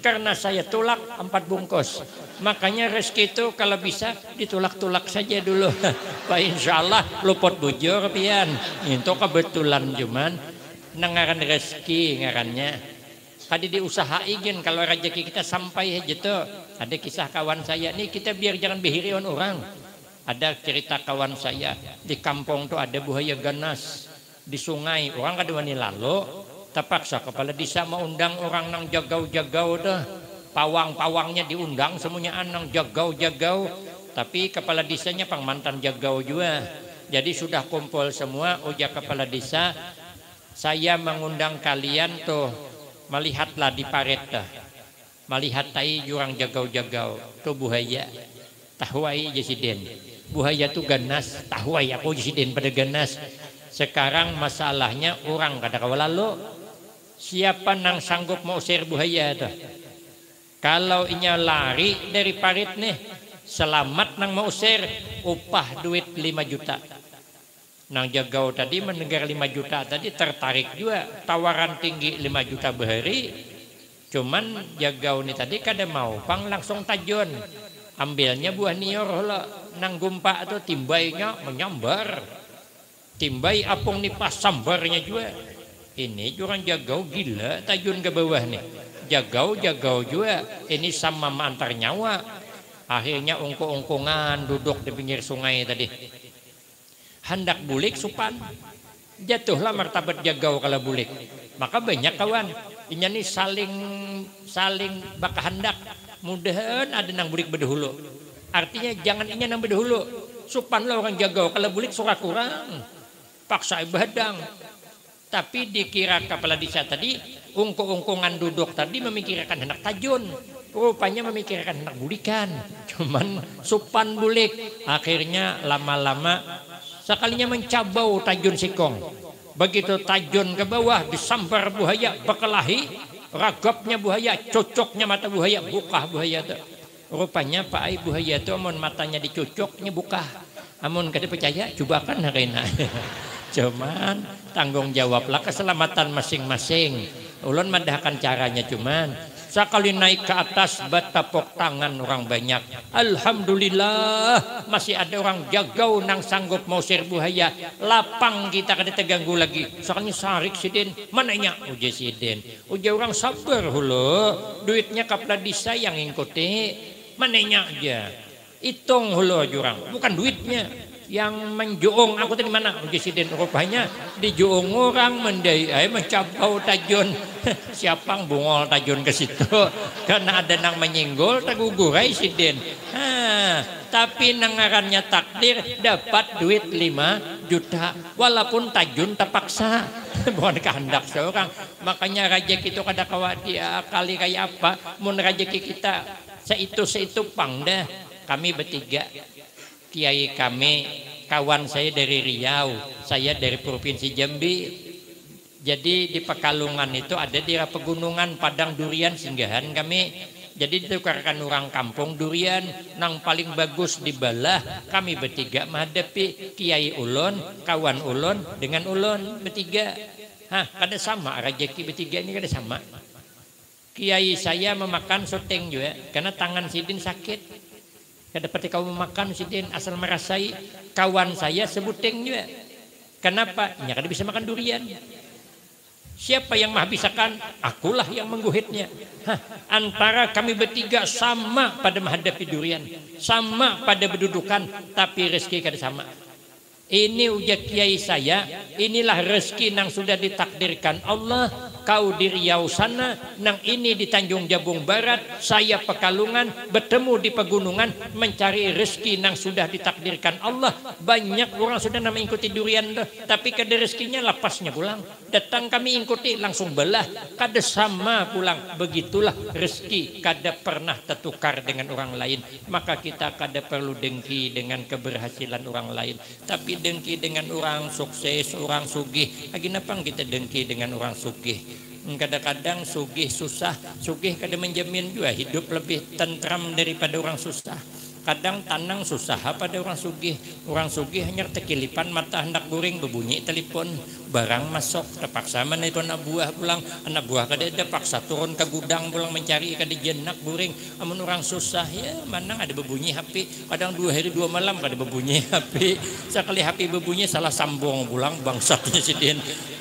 karena saya tulak empat bungkus. Makanya rezeki itu kalau bisa ditulak-tulak saja dulu. Pak insya Allah luput bujur pian. Itu kebetulan cuman nengaran rezeki ngarannya. Tadi diusahain kalau rezeki kita sampai aja tuh. Ada kisah kawan saya nih, kita biar jangan behirion orang. Ada cerita kawan saya di kampung tuh ada buaya ganas di sungai. Orang kada wani lalu, terpaksa kepala desa mau undang orang nang jagau-jagau tuh. Pawang-pawangnya diundang semuanya nang jagau-jagau. Tapi kepala desanya pang mantan jagau juga. Jadi sudah kumpul semua, ujar kepala desa, saya mengundang kalian tuh melihatlah di paret tuh. Melihat tai jurang jagau-jagau tuh buaya. Tahuai jesiden. Buaya tuh ganas, tahuai aku jesiden pada ganas. Sekarang masalahnya orang kada kawalalu. Siapa nang sanggup mau usir buaya tuh? Kalau inya lari dari parit nih, selamat nang mau usir, upah duit lima juta. Nang jagau tadi mendengar lima juta tadi tertarik juga, tawaran tinggi lima juta behari. Cuman jagau nih tadi kada mau, pang langsung tajun. Ambilnya buah nior lah, nang gumpa atau timbainya menyambar. Timbai apung nih pas sambarnya juga. Ini orang jagau gila, tajun ke bawah nih. Jagau-jagau juga, ini sama antar nyawa. Akhirnya ungkung-ungkungan duduk di pinggir sungai tadi. Hendak bulik supan. Jatuhlah martabat jagau kalau bulik. Maka banyak kawan. Inya nih saling saling baka hendak. Mudahan ada nang bulik bedahulu. Artinya jangan inya nang bedahulu. Supan lah orang jagau. Kalau bulik surah kurang. Paksa ibadang. Tapi dikira kepala desa tadi, ungkung-ungkungan duduk tadi memikirkan hendak tajun. Rupanya memikirkan hendak bulikan. Cuman supan bulik. Akhirnya lama-lama sekalinya mencabau tajun sikong. Begitu tajun ke bawah disambar buaya, berkelahi, ragapnya buaya, cocoknya mata buaya, buka buaya itu. Rupanya Pak Ai buaya itu amun matanya dicucuknya buka. Amun kada percaya cobakan harina. Cuman tanggung jawablah keselamatan masing-masing. Ulun madahkan caranya cuman sekali naik ke atas bertepuk tangan orang banyak. Alhamdulillah masih ada orang jagau nang sanggup mau usir buaya. Lapang kita kada terganggu lagi. Soalnya sarik sidin mananya uji sidin. Uji orang sabar hulu. Duitnya kapla desa yang ngikuti. Mananya aja. Hitung hulu jurang. Bukan duitnya. Yang menjuung aku tadi mana uji sidin rupanya dijuung orang mendai ay mencabau tajun. Siapa bungol tajun ke situ karena ada nang menyinggol tagugurai sidin. Ha, tapi nangarannya takdir dapat duit lima juta walaupun tajun terpaksa. Bukan kehendak seorang. Makanya rezeki itu kada kawati kali kayak apa mun rezeki kita seitu seitu pang dah. Kami bertiga, kiai kami, kawan saya dari Riau, saya dari Provinsi Jambi. Jadi di Pekalongan itu ada di pegunungan padang durian singgahan kami. Jadi ditukarkan orang kampung durian nang paling bagus dibalah. Kami bertiga menghadapi kiai ulun, kawan ulun dengan ulun bertiga. Hah, kada sama rezeki bertiga ini kada sama. Kiai saya memakan syuting juga karena tangan sidin sakit. Kada dapat kau memakan sidin asal merasai. Kawan saya sebuting juga. Kenapa? Ya kada bisa makan durian. Siapa yang menghabiskan? Akulah yang mengguhitnya. Hah, antara kami bertiga sama pada menghadapi durian, sama pada berdudukan, tapi rezeki kada sama. Ini ujar kiai saya, inilah rezeki yang sudah ditakdirkan Allah. Kau di Riau sana, nang ini di Tanjung Jabung Barat, saya Pekalongan, bertemu di pegunungan mencari rezeki yang sudah ditakdirkan Allah. Banyak orang sudah nama ikuti durian dah, tapi kada rezekinya lapasnya pulang. Datang kami ikuti langsung belah, kada sama pulang. Begitulah rezeki kada pernah tertukar dengan orang lain. Maka kita kada perlu dengki dengan keberhasilan orang lain, tapi dengki dengan orang sukses, orang sugih. Lagi napang kita dengki dengan orang sugih? Kadang-kadang sugih susah, sugih kada menjamin juga hidup lebih tentram daripada orang susah. Kadang tanang susah pada orang sugih. Orang sugih hanya tekilipan mata hendak guring berbunyi telepon. Barang masuk terpaksa menelpon anak buah pulang. Anak buah kada ada paksa turun ke gudang pulang mencari kada jenak guring. Amun orang susah ya manang ada berbunyi H P. Kadang dua hari dua malam kada berbunyi H P. Sekali H P berbunyi salah sambung pulang bangsatnya sidin.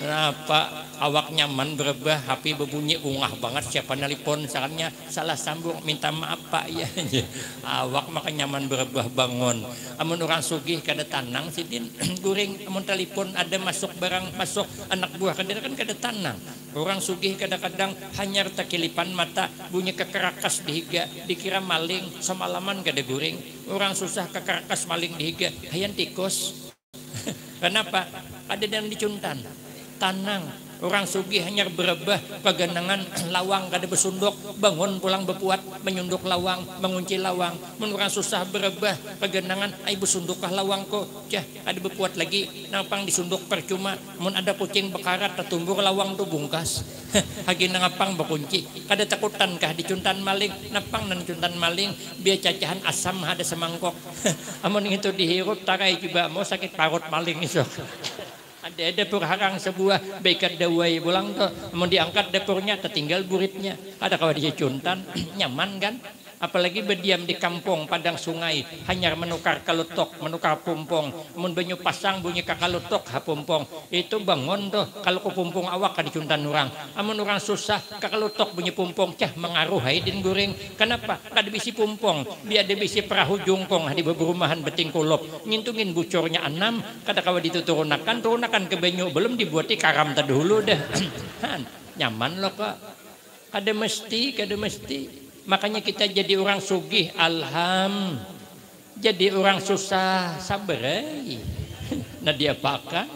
Apa awak nyaman berubah H P berbunyi ungah banget siapa nelpon misalnya salah sambung minta maaf Pak ya. Awak maka nyaman berubah bangun. Amun orang sugih kada tanang sidin guring amun telepon ada masuk barang masuk anak buah kada kan kada tanang. Orang sugih kadang-kadang hanyar takilipan mata bunyi kekerakas dihiga dikira maling semalaman kada guring. Orang susah kekerakas maling dihiga hayan tikus. Kenapa? Ada yang dicuntan tanang. Orang sugih hanya berebah kegenangan lawang kada besunduk bangun pulang bepuat menyunduk lawang mengunci lawang. Mun orang susah berebah kegenangan ai besundukah lawang ko cah ada bepuat lagi napang disunduk percuma. Mun ada kucing bekarat tertumbur lawang tu bungkas. Hagi nangapang bekunci kada takutan kah dicuntan maling napang nan cuntan maling biar cacahan asam ada semangkok. Amun itu dihirup tarai coba mau sakit parut maling isok. Ada dapur harang sebuah baikat dawai pulang tuh mau diangkat dapurnya tertinggal buritnya. Ada kalau dia cuntan nyaman kan? Apalagi berdiam di kampung padang sungai hanya menukar kalutok menukar pumpong mun banyu pasang bunyi kakalutok ha pumpong itu bangun tuh kalau ke pumpong awak kan dicuntan orang amun orang susah kakalutok bunyi pumpong cah mengaruh haidin guring. Kenapa kada bisi pumpong dia ada bisi perahu jungkong di berumahan beting kulop ngintungin bucornya enam kada kawa dituturunakan turunakan ke banyu belum dibuati karam terdahulu dah. Nyaman loh kok kada mesti kada mesti. Makanya kita jadi orang sugih alham, jadi orang susah sabar. Nah dia pakai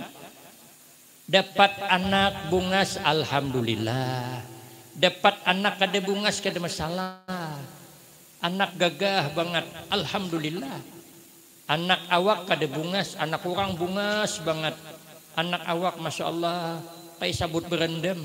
dapat anak bungas alhamdulillah, dapat anak kada bungas kada masalah, anak gagah banget alhamdulillah, anak awak kada bungas, anak orang bungas banget, anak awak masya Allah kayak sabut berendam.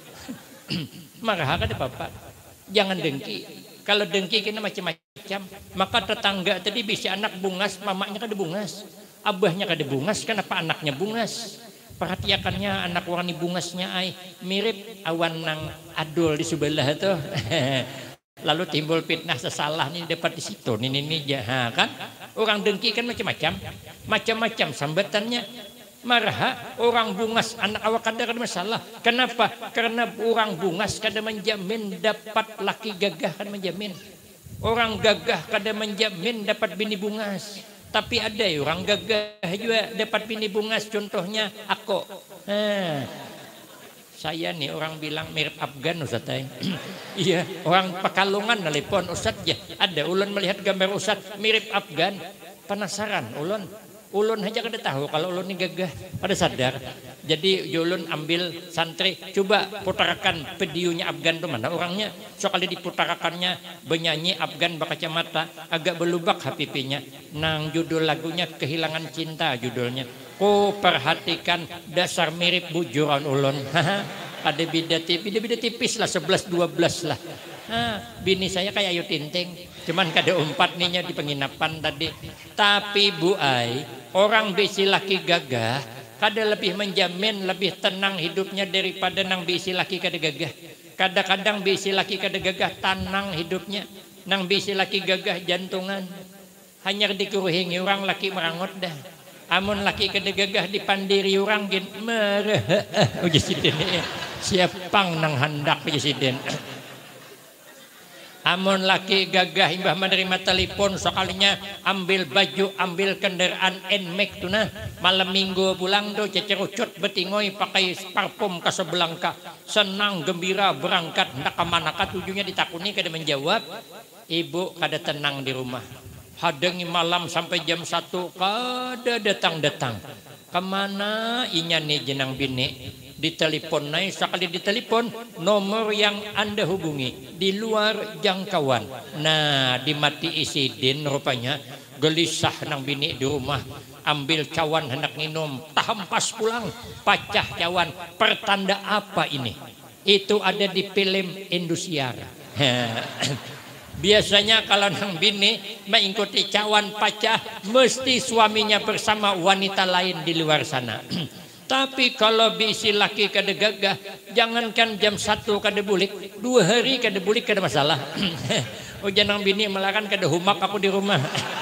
Marah kada apa-apa. Jangan dengki. Kalau dengki kena macam-macam. Maka tetangga tadi bisa anak bungas, mamanya kada bungas, abahnya kada bungas, kenapa anaknya bungas? Perhatiakannya anak warni bungasnya ay mirip awan nang adul di sebelah tuh. Lalu timbul fitnah sesalah nih dapat di situ nih nih ya kan? Orang dengki kan macam-macam, macam-macam sambatannya. Marah orang bungas anak awak kada kada masalah. Kenapa? Karena orang bungas kada menjamin dapat laki gagah kan menjamin. Orang gagah kada menjamin dapat bini bungas. Tapi ada orang gagah juga dapat bini bungas. Contohnya aku. Nah, saya nih orang bilang mirip Afgan Ustaz. Iya, orang Pekalongan nelpon Ustaz ya. Ada ulun melihat gambar Ustaz mirip Afgan. Penasaran ulun. Ulun aja kada tahu kalau ulun ini gagah pada sadar. Jadi ulun ambil santri coba putarakan videonya Afgan tuh mana orangnya. Sekali diputarakannya benyanyi Afgan berkacamata agak belubak H P P-nya. Nang judul lagunya Kehilangan Cinta judulnya. Ku perhatikan dasar mirip bujuran ulun. Ada beda tipis, beda tipis lah sebelas dua belas lah. Nah, bini saya kayak Ayu Tinting, cuman kada umpat ninya di penginapan tadi. Tapi Bu Ai, orang bisi laki gagah kada lebih menjamin lebih tenang hidupnya daripada nang bisi laki kada gagah. Kadang-kadang bisi laki kada gagah tanang hidupnya, nang bisi laki gagah jantungan. Hanya dikuruhingi orang laki merangot dah. Amun laki kada gagah dipandiri orang gin mereh. Uji sidin siapang nang handak uji sidin. Amun laki gagah imbah menerima telepon sekalinya ambil baju ambil kendaraan Nmax tu nah malam minggu pulang do cecerucut betingoy pakai parfum Casablanca senang gembira berangkat hendak kemanakah tujuannya ditakuni kada menjawab ibu kada tenang di rumah hadangi malam sampai jam satu kada datang-datang kemana inya nih jenang bini ditelepon naik sekali ditelepon nomor yang anda hubungi di luar jangkauan. Nah dimati isidin rupanya gelisah nang bini di rumah ambil cawan hendak minum tahampas pulang pacah cawan pertanda apa ini itu ada di film Indosiar. Biasanya kalau nang bini mengikuti cawan pacah, mesti suaminya bersama wanita lain di luar sana. Tapi kalau bisi laki kada gagah, jangankan jam satu kada bulik, dua hari kada bulik kada masalah. Oh jangan bini melakan kada humak aku di rumah.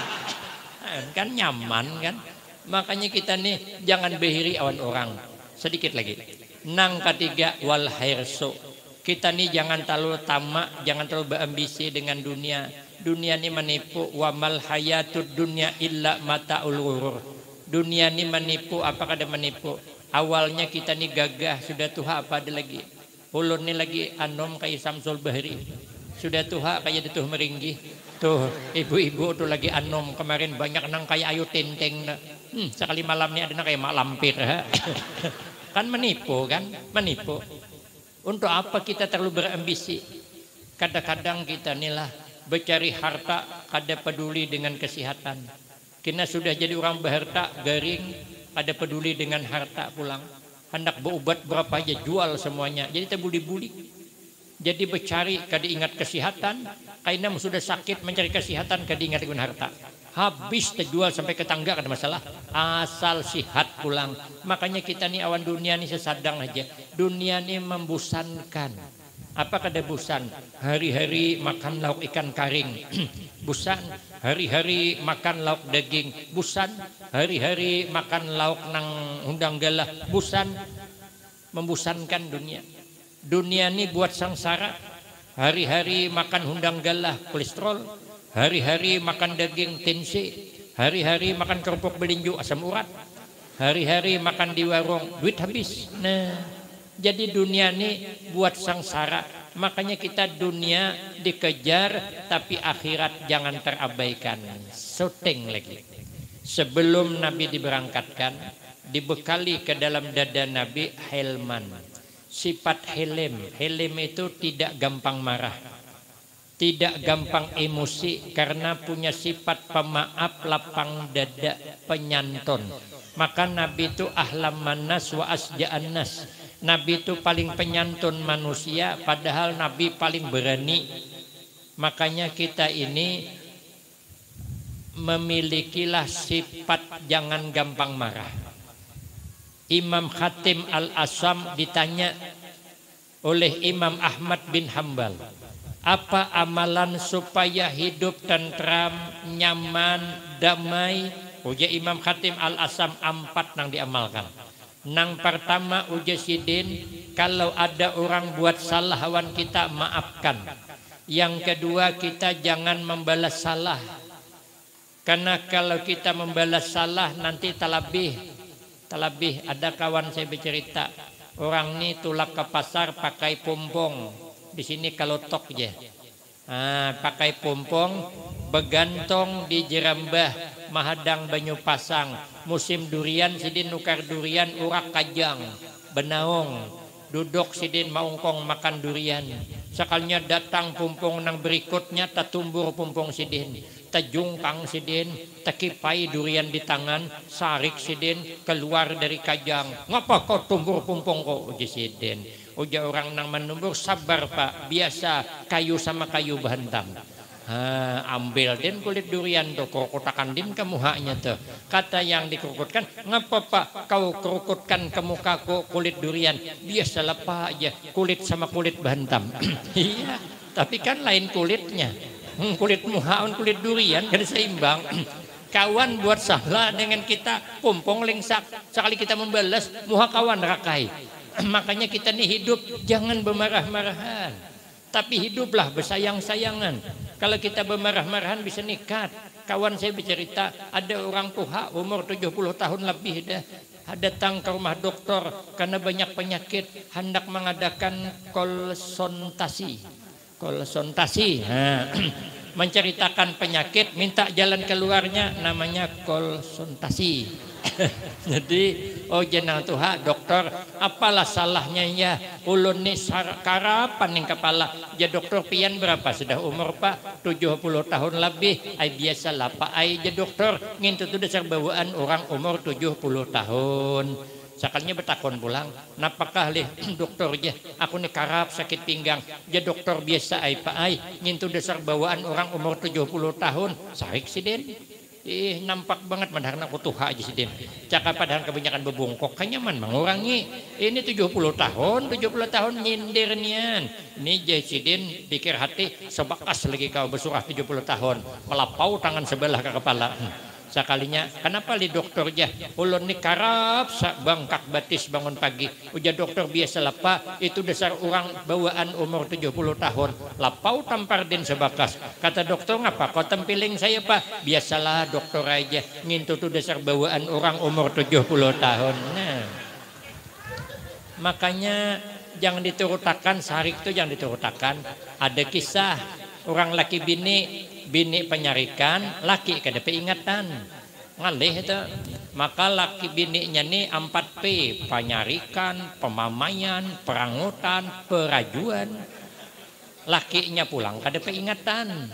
Kan nyaman kan. Makanya kita nih jangan behiri awan orang. Sedikit lagi. Nang ketiga wal hirsu. Kita nih jangan terlalu tamak, jangan terlalu berambisi dengan dunia. Dunia ini menipu. Wa mal hayatud dunya illa mata'ul ghurur. Dunia ini menipu, apa kada menipu? Awalnya kita nih gagah, sudah tuha apa ada lagi? Ulun nih lagi anom kayak Samsul Bahri. Sudah tuha kayak Datuh Meringgi. Tuh ibu-ibu tuh lagi anom kemarin banyak nang kayak Ayu Tenteng. Hmm, sekali malamnya ada nang kayak mak lampir. Kan menipu kan? Menipu. Untuk apa kita terlalu berambisi? Kadang-kadang kita inilah bercari harta, kada peduli dengan kesehatan. Kita sudah jadi orang berharta, garing, ada peduli dengan harta pulang. Hendak berobat berapa aja jual semuanya. Jadi terbuli-buli. Jadi bercari kada ingat kesehatan. Karena sudah sakit mencari kesehatan kada ingat dengan harta. Habis terjual sampai ke tangga kada masalah. Asal sihat pulang. Makanya kita nih awan dunia nih sesadang aja. Dunia nih membosankan. Apa kada bosan? Hari-hari makan lauk ikan karing. Bosan. Hari-hari makan lauk daging. Bosan. Hari-hari makan lauk nang undang galah. Bosan. Membosankan dunia. Dunia ini buat sangsara. Hari-hari makan hundang galah kolesterol. Hari-hari makan daging tensi. Hari-hari makan kerupuk belinju asam urat. Hari-hari makan di warung duit habis. Nah. Jadi dunia ini buat sangsara. Makanya kita dunia dikejar, tapi akhirat jangan terabaikan. Syuting lagi. Sebelum Nabi diberangkatkan, dibekali ke dalam dada Nabi hilman. Sifat hilim. Hilim itu tidak gampang marah. Tidak gampang emosi karena punya sifat pemaaf, lapang dada, penyantun. Maka Nabi itu ahlam manas wa asja'an nas. Nabi itu paling penyantun manusia, padahal Nabi paling berani. Makanya kita ini memilikilah sifat jangan gampang marah. Imam Khatim Al-Asam ditanya oleh Imam Ahmad bin Hambal, apa amalan supaya hidup tentram, nyaman, damai? Uja Imam Khatim Al-Asam empat nang diamalkan. Nang pertama uja sidin, kalau ada orang buat salah lawan kita maafkan. Yang kedua kita jangan membalas salah. Karena kalau kita membalas salah nanti talabih. Talabih ada kawan saya bercerita, orang ini tulak ke pasar pakai pompong. Di sini kalau tok je. Ah, pakai pompong begantong di jerambah mahadang banyu pasang. Musim durian sidin nukar durian urak kajang benaong duduk sidin maungkong makan durian. Sekalinya datang pumpung nang berikutnya tatumbur pumpung sidin, tajungkang sidin, takipai durian di tangan, sarik sidin keluar dari kajang. Ngapa kau tumbur pumpung kau? Uji sidin. Uja orang nang menumbur, sabar pak, biasa kayu sama kayu bahantam. Ha, ambil din kulit durian tuh, kerukutakan din ke muhanya tuh. Kata yang dikerukutkan, ngapa pak kau kerukutkan ke mukaku kulit durian? Biasalah pak aja, kulit sama kulit bahantam. Iya, tapi kan lain kulitnya. Hmm, kulit muhaun kulit durian kan seimbang. Kawan buat salah dengan kita, pompong lengsak. Sekali kita membalas, muha kawan rakai. Makanya kita nih hidup jangan bermarah-marahan, tapi hiduplah bersayang-sayangan. Kalau kita bermarah-marahan bisa nikat. Kawan saya bercerita, ada orang tua umur tujuh puluh tahun lebih dah, datang ke rumah dokter karena banyak penyakit, hendak mengadakan konsultasi. Konsultasi, nah, menceritakan penyakit, minta jalan keluarnya namanya konsultasi. Jadi oh jenang tuha dokter, apalah salahnya ya ulun nih karapan ning kepala ya dokter pian berapa sudah umur pak tujuh puluh tahun lebih. Ai biasa lah pak ai ya dokter ngintut tu dasar bawaan orang umur tujuh puluh tahun. Sakalinya betakon pulang, napakah leh dokter je, aku nih karap sakit pinggang, je dokter biasa ai pa ai, ngintu dasar bawaan orang umur tujuh puluh tahun, sarik si Den. Ih nampak banget mandarna kutuha aja si Den. Cakap padahal kebanyakan bebungkok kanyaman mengurangi. Ini tujuh puluh tahun, tujuh puluh tahun nyindir nian. Ini je si Den pikir hati sebakas lagi kau bersurah tujuh puluh tahun, melapau tangan sebelah ke kepala. Sakalinya, kenapa li dokter jah? Ulun ni karap bangkak batis bangun pagi. Ujar dokter biasa lapa, itu dasar orang bawaan umur tujuh puluh tahun. Lapau tampar din sebakas. Kata dokter, ngapa kau tempiling saya pak? Biasalah dokter aja, ngintu tu dasar bawaan orang umur tujuh puluh tahun. Nah, makanya jangan diturutakan, sehari itu jangan diturutakan. Ada kisah orang laki bini, bini penyarikan, laki kada peingatan ngalih itu. Maka laki bininya nih empat P, penyarikan, pemamaian, perangutan, perajuan. Lakinya pulang kada peingatan,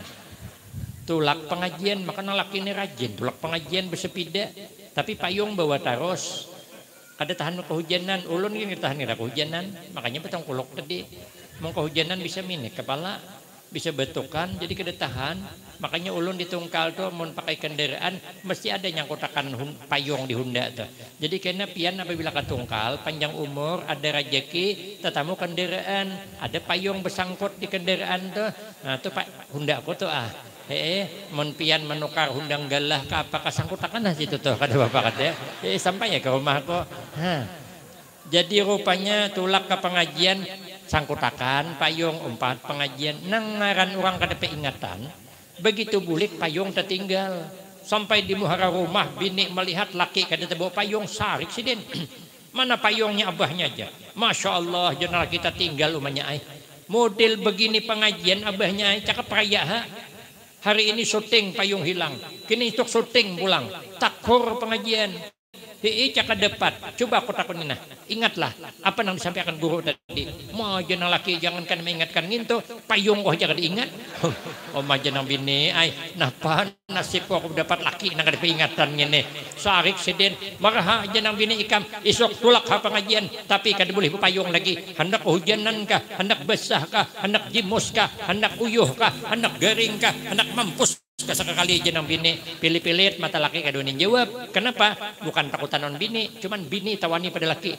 tulak pengajian. Makanya laki ini rajin tulak pengajian bersepeda, tapi payung bawa taros. Kada tahan kehujanan, ulun gini tahan kehujanan, makanya betong kulok tadi. Mau kehujanan bisa minik kepala, bisa betukan, jadi kada tahan. Makanya ulun ditungkal tuh mau pakai kendaraan mesti ada nyangkutakan payung di Honda tuh. Jadi kena pian apabila ketungkal panjang umur ada rejeki tetamu kendaraan, ada payung bersangkut di kendaraan tuh. Nah tuh Pak Honda aku tuh ah. Eh, mon pian menukar hundang galah ke apa kasangkutakan lah situ tuh kada bapak kata. Eh sampai ya ke rumah aku. Hah. Jadi rupanya tulak ke pengajian sangkutakan payung empat pengajian nang ngaran orang kada peingatan. Begitu bulik payung tertinggal sampai di muhara rumah bini melihat laki kada terbawa payung sarik si Den. Mana payungnya abahnya aja. Masya Allah jenal kita tinggal umanya ay. Model begini pengajian abahnya ay cakap raya ha. Hari ini syuting payung hilang. Kini untuk syuting pulang. Takur pengajian. Hei cakap depat, coba aku takut nah. Ingatlah apa yang disampaikan guru tadi. Mau jenang laki jangankan mengingatkan ngintu, payung kok jangan diingat. Oh mah jenang bini, ay napa nasib aku dapat laki nang ada peringatan ngene. Sarik seden, marah jenang bini ikam isok tulak ha pengajian, tapi kada boleh payung lagi. Hendak hujanan kah, hendak besah kah, hendak jimus kah, hendak uyuh kah, hendak garing kah, hendak mampus. Sekali jenang bini pilih-pilih mata laki kadonin jawab. Kenapa? Bukan takutan non bini, cuman bini tawani pada laki.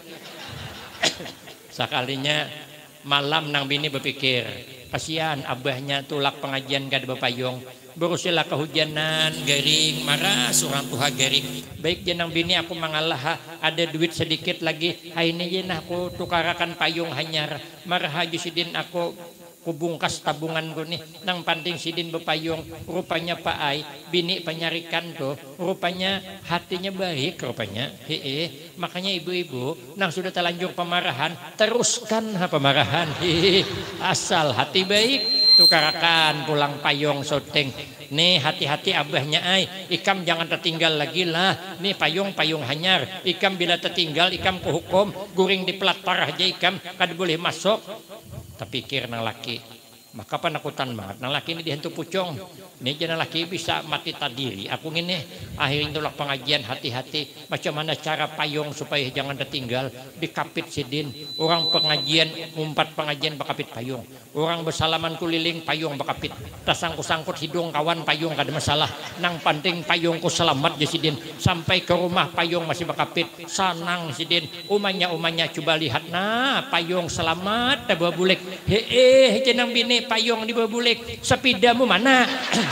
Sekalinya malam nang bini berpikir, kasihan abahnya tulak pengajian gak ada bapayung. Berusilah kehujanan, garing, marah, surang tuha garing. Baik jenang bini aku mengalah, ada duit sedikit lagi. Hai ini jenah aku tukarakan payung hanyar. Marah haji sidin aku kubungkas tabungan gue nih nang panting sidin bepayung. Rupanya Pak Ai bini penyarikan tuh rupanya hatinya baik rupanya. Hehe, makanya ibu-ibu nang sudah terlanjur pemarahan teruskan ha pemarahan. Hehe, asal hati baik tukarakan pulang payung syuting. Nih hati-hati abahnya ai, ikam jangan tertinggal lagi lah. Nih payung-payung hanyar, ikam bila tertinggal ikam kuhukum guring di pelat parah aja ikam kada boleh masuk. Terpikir nang laki, maka penakutan banget nang laki ini dihentu pucung. Ini jangan laki bisa mati tadiri. Aku ngini akhirnya tolak pengajian hati-hati. Macam mana cara payung supaya jangan tertinggal dikapit sidin. Orang pengajian umpat pengajian bakapit payung. Orang bersalaman kuliling payung bakapit. Tersangkut-sangkut hidung kawan payung kada masalah. Nang penting payungku selamat ya sidin. Sampai ke rumah payung masih bakapit. Sanang sidin. Umanya-umanya coba lihat nah payung selamat dah bulik. Hei jenang bini payung di bulik. Sepidamu mana?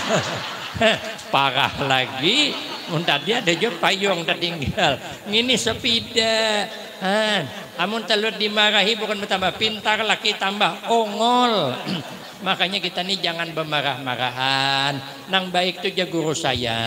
Parah lagi muntah dia ada juga payung tertinggal ngini sepeda. Amun telur dimarahi bukan bertambah pintar laki tambah ongol. Makanya kita nih jangan bermarah-marahan. Nang baik tuh ya guru saya,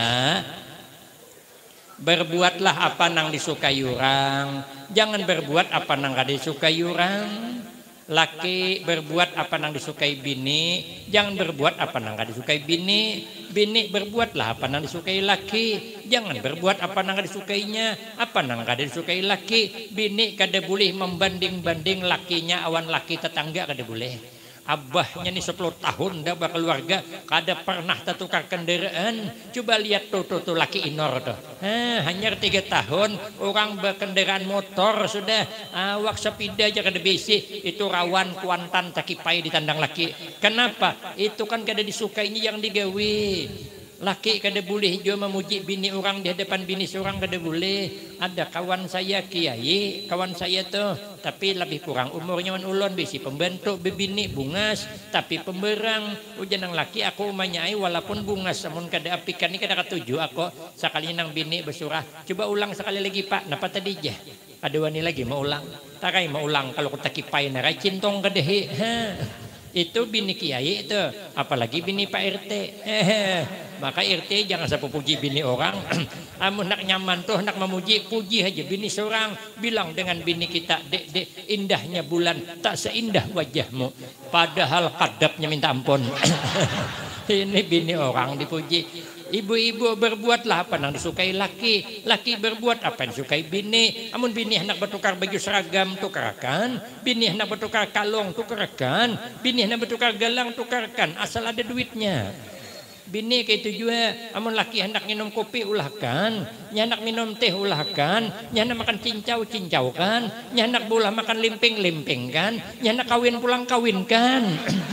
berbuatlah apa nang disukai orang, jangan berbuat apa nang gak disukai orang. Laki berbuat apa nang disukai bini, jangan berbuat apa nang gak disukai bini. Bini berbuatlah apa nang disukai laki, jangan berbuat apa nang gak disukainya. Apa nang gak disukai laki, bini kada boleh membanding-banding lakinya awan laki tetangga kada boleh. Abahnya nih sepuluh tahun dah berkeluarga, kada pernah tertukar kendaraan. Coba lihat tuh tuh, tuh laki inor tuh. Hah, hanya tiga tahun orang berkendaraan motor sudah. Awak sepeda aja kada besi. Itu rawan kuantan takipai ditandang laki. Kenapa? Itu kan kada disukainya yang digawe. Laki kada boleh juga memuji bini orang di hadapan bini seorang, kada boleh. Ada kawan saya kiai, kawan saya tuh, tapi lebih kurang umurnya man ulon, bisi pembantu bebini bungas, tapi pemberang. Ujan nang laki aku umanyai walaupun bungas, namun kada apikan ni kada katuju aku. Sekali nang bini bersurah, coba ulang sekali lagi pak, napa tadi jah? Ada wani lagi mau ulang, takai mau ulang kalau kita kipai narai cintong kadehi. Itu bini kiai itu, apalagi bini Pak R T. Maka R T jangan sampai puji bini orang. Amun nak nyaman tuh nak memuji, puji aja bini seorang. Bilang dengan bini kita, dek dek indahnya bulan tak seindah wajahmu. Padahal kadapnya minta ampun. Ini bini orang dipuji. Ibu-ibu berbuatlah apa yang disukai laki, laki berbuat apa yang disukai bini. Amun bini hendak bertukar baju seragam, tukarkan. Bini hendak bertukar kalung, tukarkan. Bini hendak bertukar gelang, tukarkan. Asal ada duitnya. Bini kayak itu juga. Amun laki hendak minum kopi, ulahkan. Nya hendak minum teh, ulahkan. Nya hendak makan cincau, cincaukan. Nya hendak bola makan limping, limpingkan. Nya hendak kawin pulang, kawinkan.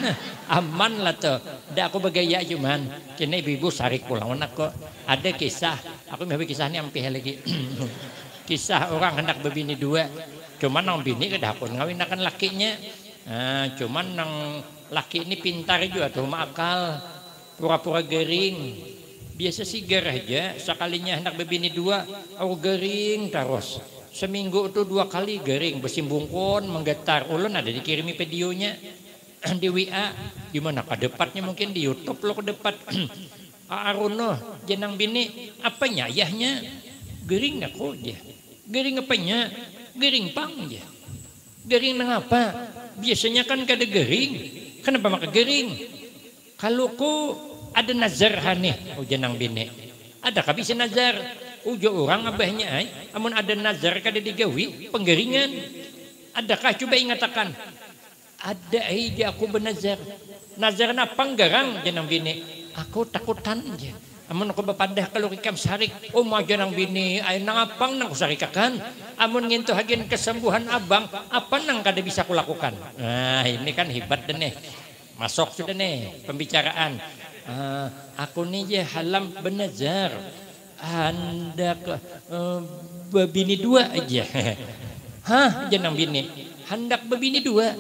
Aman lah tuh. Dah aku bergaya cuman. Kini ibu-ibu sarik pulang aku. Ada kisah. Aku mau kisah ini ampih lagi. Kisah orang hendak berbini dua. Cuman nang bini kedah pun ngawin akan lakinya. Nah, cuman nang laki ini pintar juga tuh makal. Pura-pura gering. Biasa sigar aja. Sekalinya hendak berbini dua. Aku gering terus. Seminggu itu dua kali gering. Bersimbungkon, menggetar. Ulun ada dikirimi videonya. Di W A, di mana kedepatnya mungkin di YouTube lo kedepat. Aruno jenang bini apanya ayahnya gering aku aja. Gering apanya? Gering pang aja. Gering nang apa? Biasanya kan kada gering. Kenapa maka gering? Kalau ku ada nazar haneh oh jenang bini. Ada kah bisa nazar? Ujo orang abahnya ay. Amun ada nazar kada digawi penggeringan. Adakah coba ingatakan? Ada aja aku bernazar. Nazar apa garang jenang bini. Aku takutan aja. Amun aku berpadah kalau ikam sarik. Oh mau jenang bini. Ay nangapang nang sarikakan. Amun ngintu hagian kesembuhan abang. Apa nang kada bisa aku lakukan. Nah ini kan hebat deh nih. Masuk sudah nih pembicaraan. Uh, aku nih ya halam bernazar. Hendak uh, berbini dua aja. Hah jenang bini. Hendak berbini dua.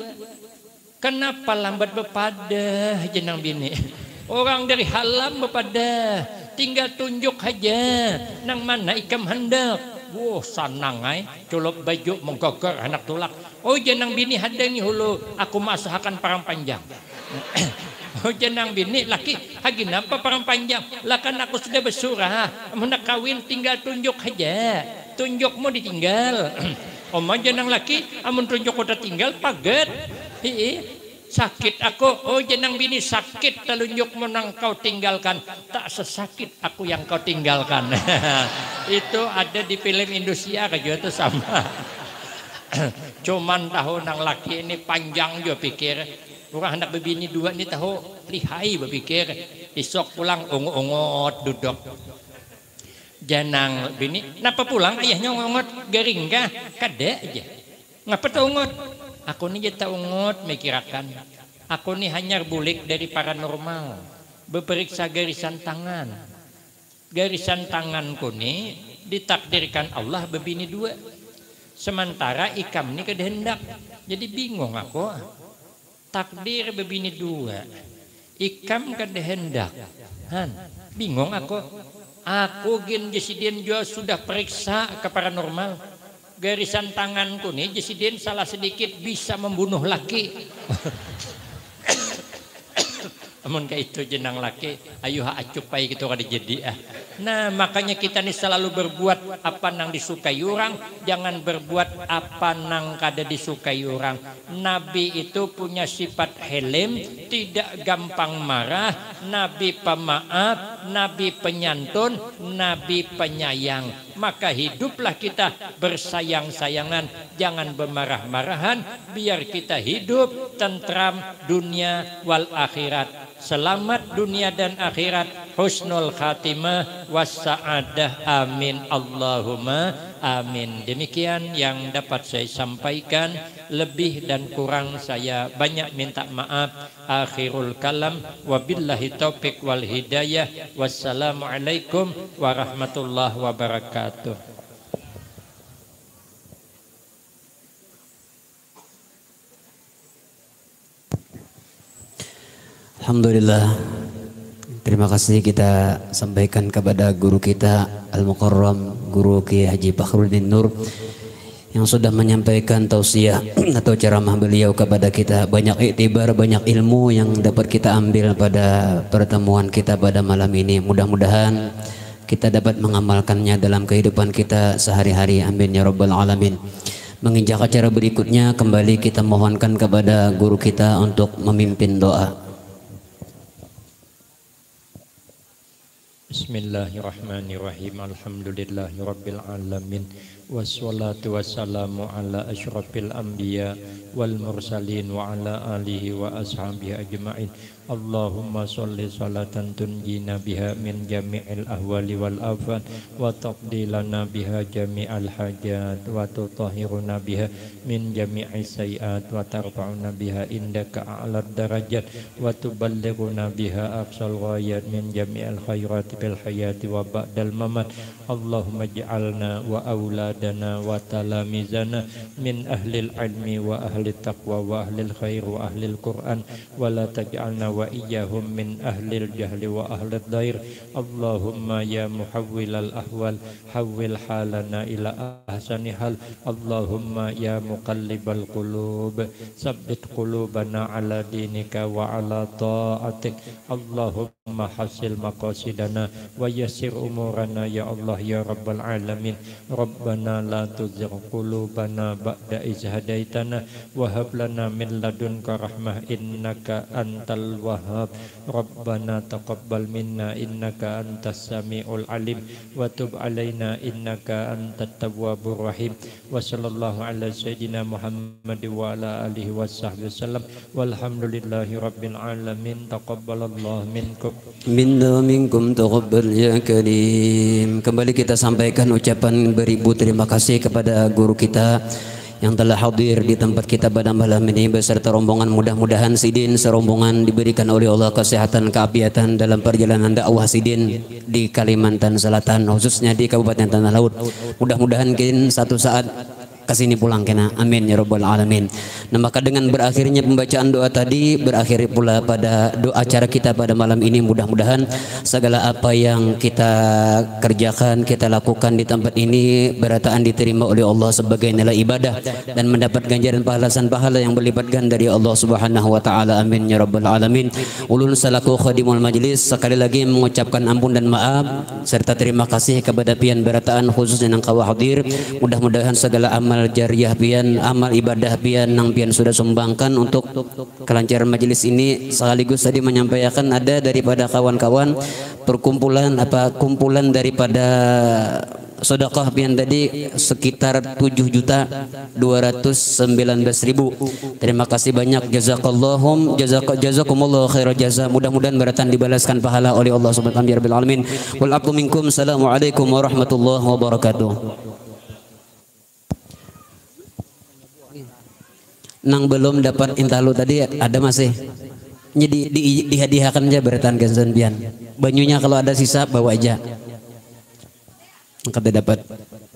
Kenapa lambat bepadah jenang bini? Orang dari halam bepadah, tinggal tunjuk aja nang mana ikam hendak. Wah sanang ay, colok baju menggogor anak tulak. Oh jenang bini hadangi hulu, aku masahakan parang panjang. Oh jenang bini laki hagi napa parang panjang? Lah kan aku sudah bersurah, hendak kawin tinggal tunjuk aja. Tunjukmu ditinggal. Oma jenang laki, amun tunjuk udah tinggal paget. Hi, sakit aku. Oh jenang bini sakit telunjuk menang kau tinggalkan. Tak sesakit aku yang kau tinggalkan. Itu ada di film Indonesia juga itu sama. Cuman tahu nang laki ini panjang juga pikir. Orang hendak berbini dua ini tahu lihai berpikir. Isok pulang ungu-ungot duduk. Janang bini, napa pulang ayahnya ungot garing kah? Kada aja. Ngapa tahu ungot? Aku ni jeta ungut mikirakan. Aku ni hanya bulik dari paranormal. Beperiksa garisan tangan. Garisan tanganku ni ditakdirkan Allah berbini dua. Sementara ikam ni kehendak. Jadi bingung aku. Takdir berbini dua. Ikam kehendak. Han, bingung aku. Aku gin jesiden juga sudah periksa ke paranormal. Garisan tanganku nih jesiden salah sedikit bisa membunuh laki. Amun kayak itu jenang laki, ayo ha acupai gitu kada jadi ah. Nah, makanya kita nih selalu berbuat apa nang disukai orang, jangan berbuat apa nang kada disukai orang. Nabi itu punya sifat helm, tidak gampang marah, Nabi pemaaf, Nabi penyantun, Nabi penyayang. maka hiduplah kita bersayang-sayangan, jangan bermarah-marahan, biar kita hidup tentram dunia wal akhirat. Selamat dunia dan akhirat, husnul khatimah wassa'adah, amin Allahumma amin. Demikian yang dapat saya sampaikan, lebih dan kurang saya banyak minta maaf. Akhirul kalam, wabillahi taufik wal hidayah, wassalamualaikum warahmatullahi wabarakatuh. Alhamdulillah, terima kasih kita sampaikan kepada guru kita Al-Mukarram, Guru Kiai Haji Fakhruddin Nur, yang sudah menyampaikan tausiah atau ceramah beliau kepada kita. Banyak iktibar, banyak ilmu yang dapat kita ambil pada pertemuan kita pada malam ini. Mudah-mudahan kita dapat mengamalkannya dalam kehidupan kita sehari-hari. Amin ya rabbal alamin. Menginjak acara berikutnya, kembali kita mohonkan kepada guru kita untuk memimpin doa. Bismillahirrahmanirrahim. Alhamdulillahi rabbil alamin. Wassalatu wassalamu ala asyrafil anbiya wal mursalin wa ala alihi wa ashabihi ajma'in. Allahumma sholli salatan tunjina biha min jami'il ahwali wal afat wa taqdilana biha jami'al hajat wa tutahhiruna biha min jami'i sayiat wa tarfa'una biha indaka a'lad darajat wa tuballighuna biha aqsal ghayat min jami'il khairat fil hayati wa ba'dal mamat. Allahumma ij'alna wa auladana wa talamizana min ahlil ilmi wa ahli taqwa wa ahlil khair wa ahlil Qur'an wa la taj'alna wa iyyahum min ahlil jahli wa ahlid dair. Allahumma ya muhawwilal ahwal hawwil halana ila ahsani hal. Allahumma ya muqallibal qulub sabbit qulubana ala dinika wa ala ta'atik. Allahumma hasil maqasidana wa yassir umurana ya Allah ya rabbal alamin. Rabbana la tuzigh qulubana ba'da iz hadaitana wa hab lana min ladunka rahmah innaka antal wahhab. Rabbana taqabbal minna innaka antas samiul alim wa tub alaina innaka antat tawwabur rahim. Wa sallallahu ala sayyidina Muhammad wa ala alihi washabbihi wasallam walhamdulillahi rabbil alamin. Taqabbalallahu minkum minna minkum taqabbal ya karim. Kembali kita sampaikan ucapan beribu terima kasih kepada guru kita yang telah hadir di tempat kita pada malam ini beserta rombongan. Mudah-mudahan Sidin serombongan diberikan oleh Allah kesehatan keafiatan dalam perjalanan dakwah Sidin di Kalimantan Selatan, khususnya di Kabupaten Tanah Laut. Mudah-mudahan kin satu saat kesini pulang kena, amin ya rabbal alamin. Nah, maka dengan berakhirnya pembacaan doa tadi, berakhir pula pada doa acara kita pada malam ini. Mudah-mudahan segala apa yang kita kerjakan, kita lakukan di tempat ini berataan diterima oleh Allah sebagai nilai ibadah dan mendapat ganjaran pahala-san pahala yang berlipat ganda dari Allah Subhanahu wa taala, amin ya rabbal alamin. Ulun salaku khadimul majlis, sekali lagi mengucapkan ampun dan maaf serta terima kasih kepada pian berataan khususnya yang kawah hadir. Mudah-mudahan segala amal jariah pian, amal ibadah pian nang pian sudah sumbangkan untuk kelancaran majelis ini, sekaligus tadi menyampaikan ada daripada kawan-kawan perkumpulan apa kumpulan daripada sedekah pian tadi sekitar tujuh juta dua ratus sembilan belas ribu. Terima kasih banyak, jazakallahum jazak jazakumullah khairal jaza. Mudah-mudahan beratan dibalaskan pahala oleh Allah Subhanahu wa taala. Amin. Wal afwu minkum. Assalamualaikum warahmatullahi wabarakatuh. Nang belum dapat intalu tadi ada masih jadi di, dihadiahkan aja beratan gansan pian. Banyunya kalau ada sisa bawa aja. Angkat dapat.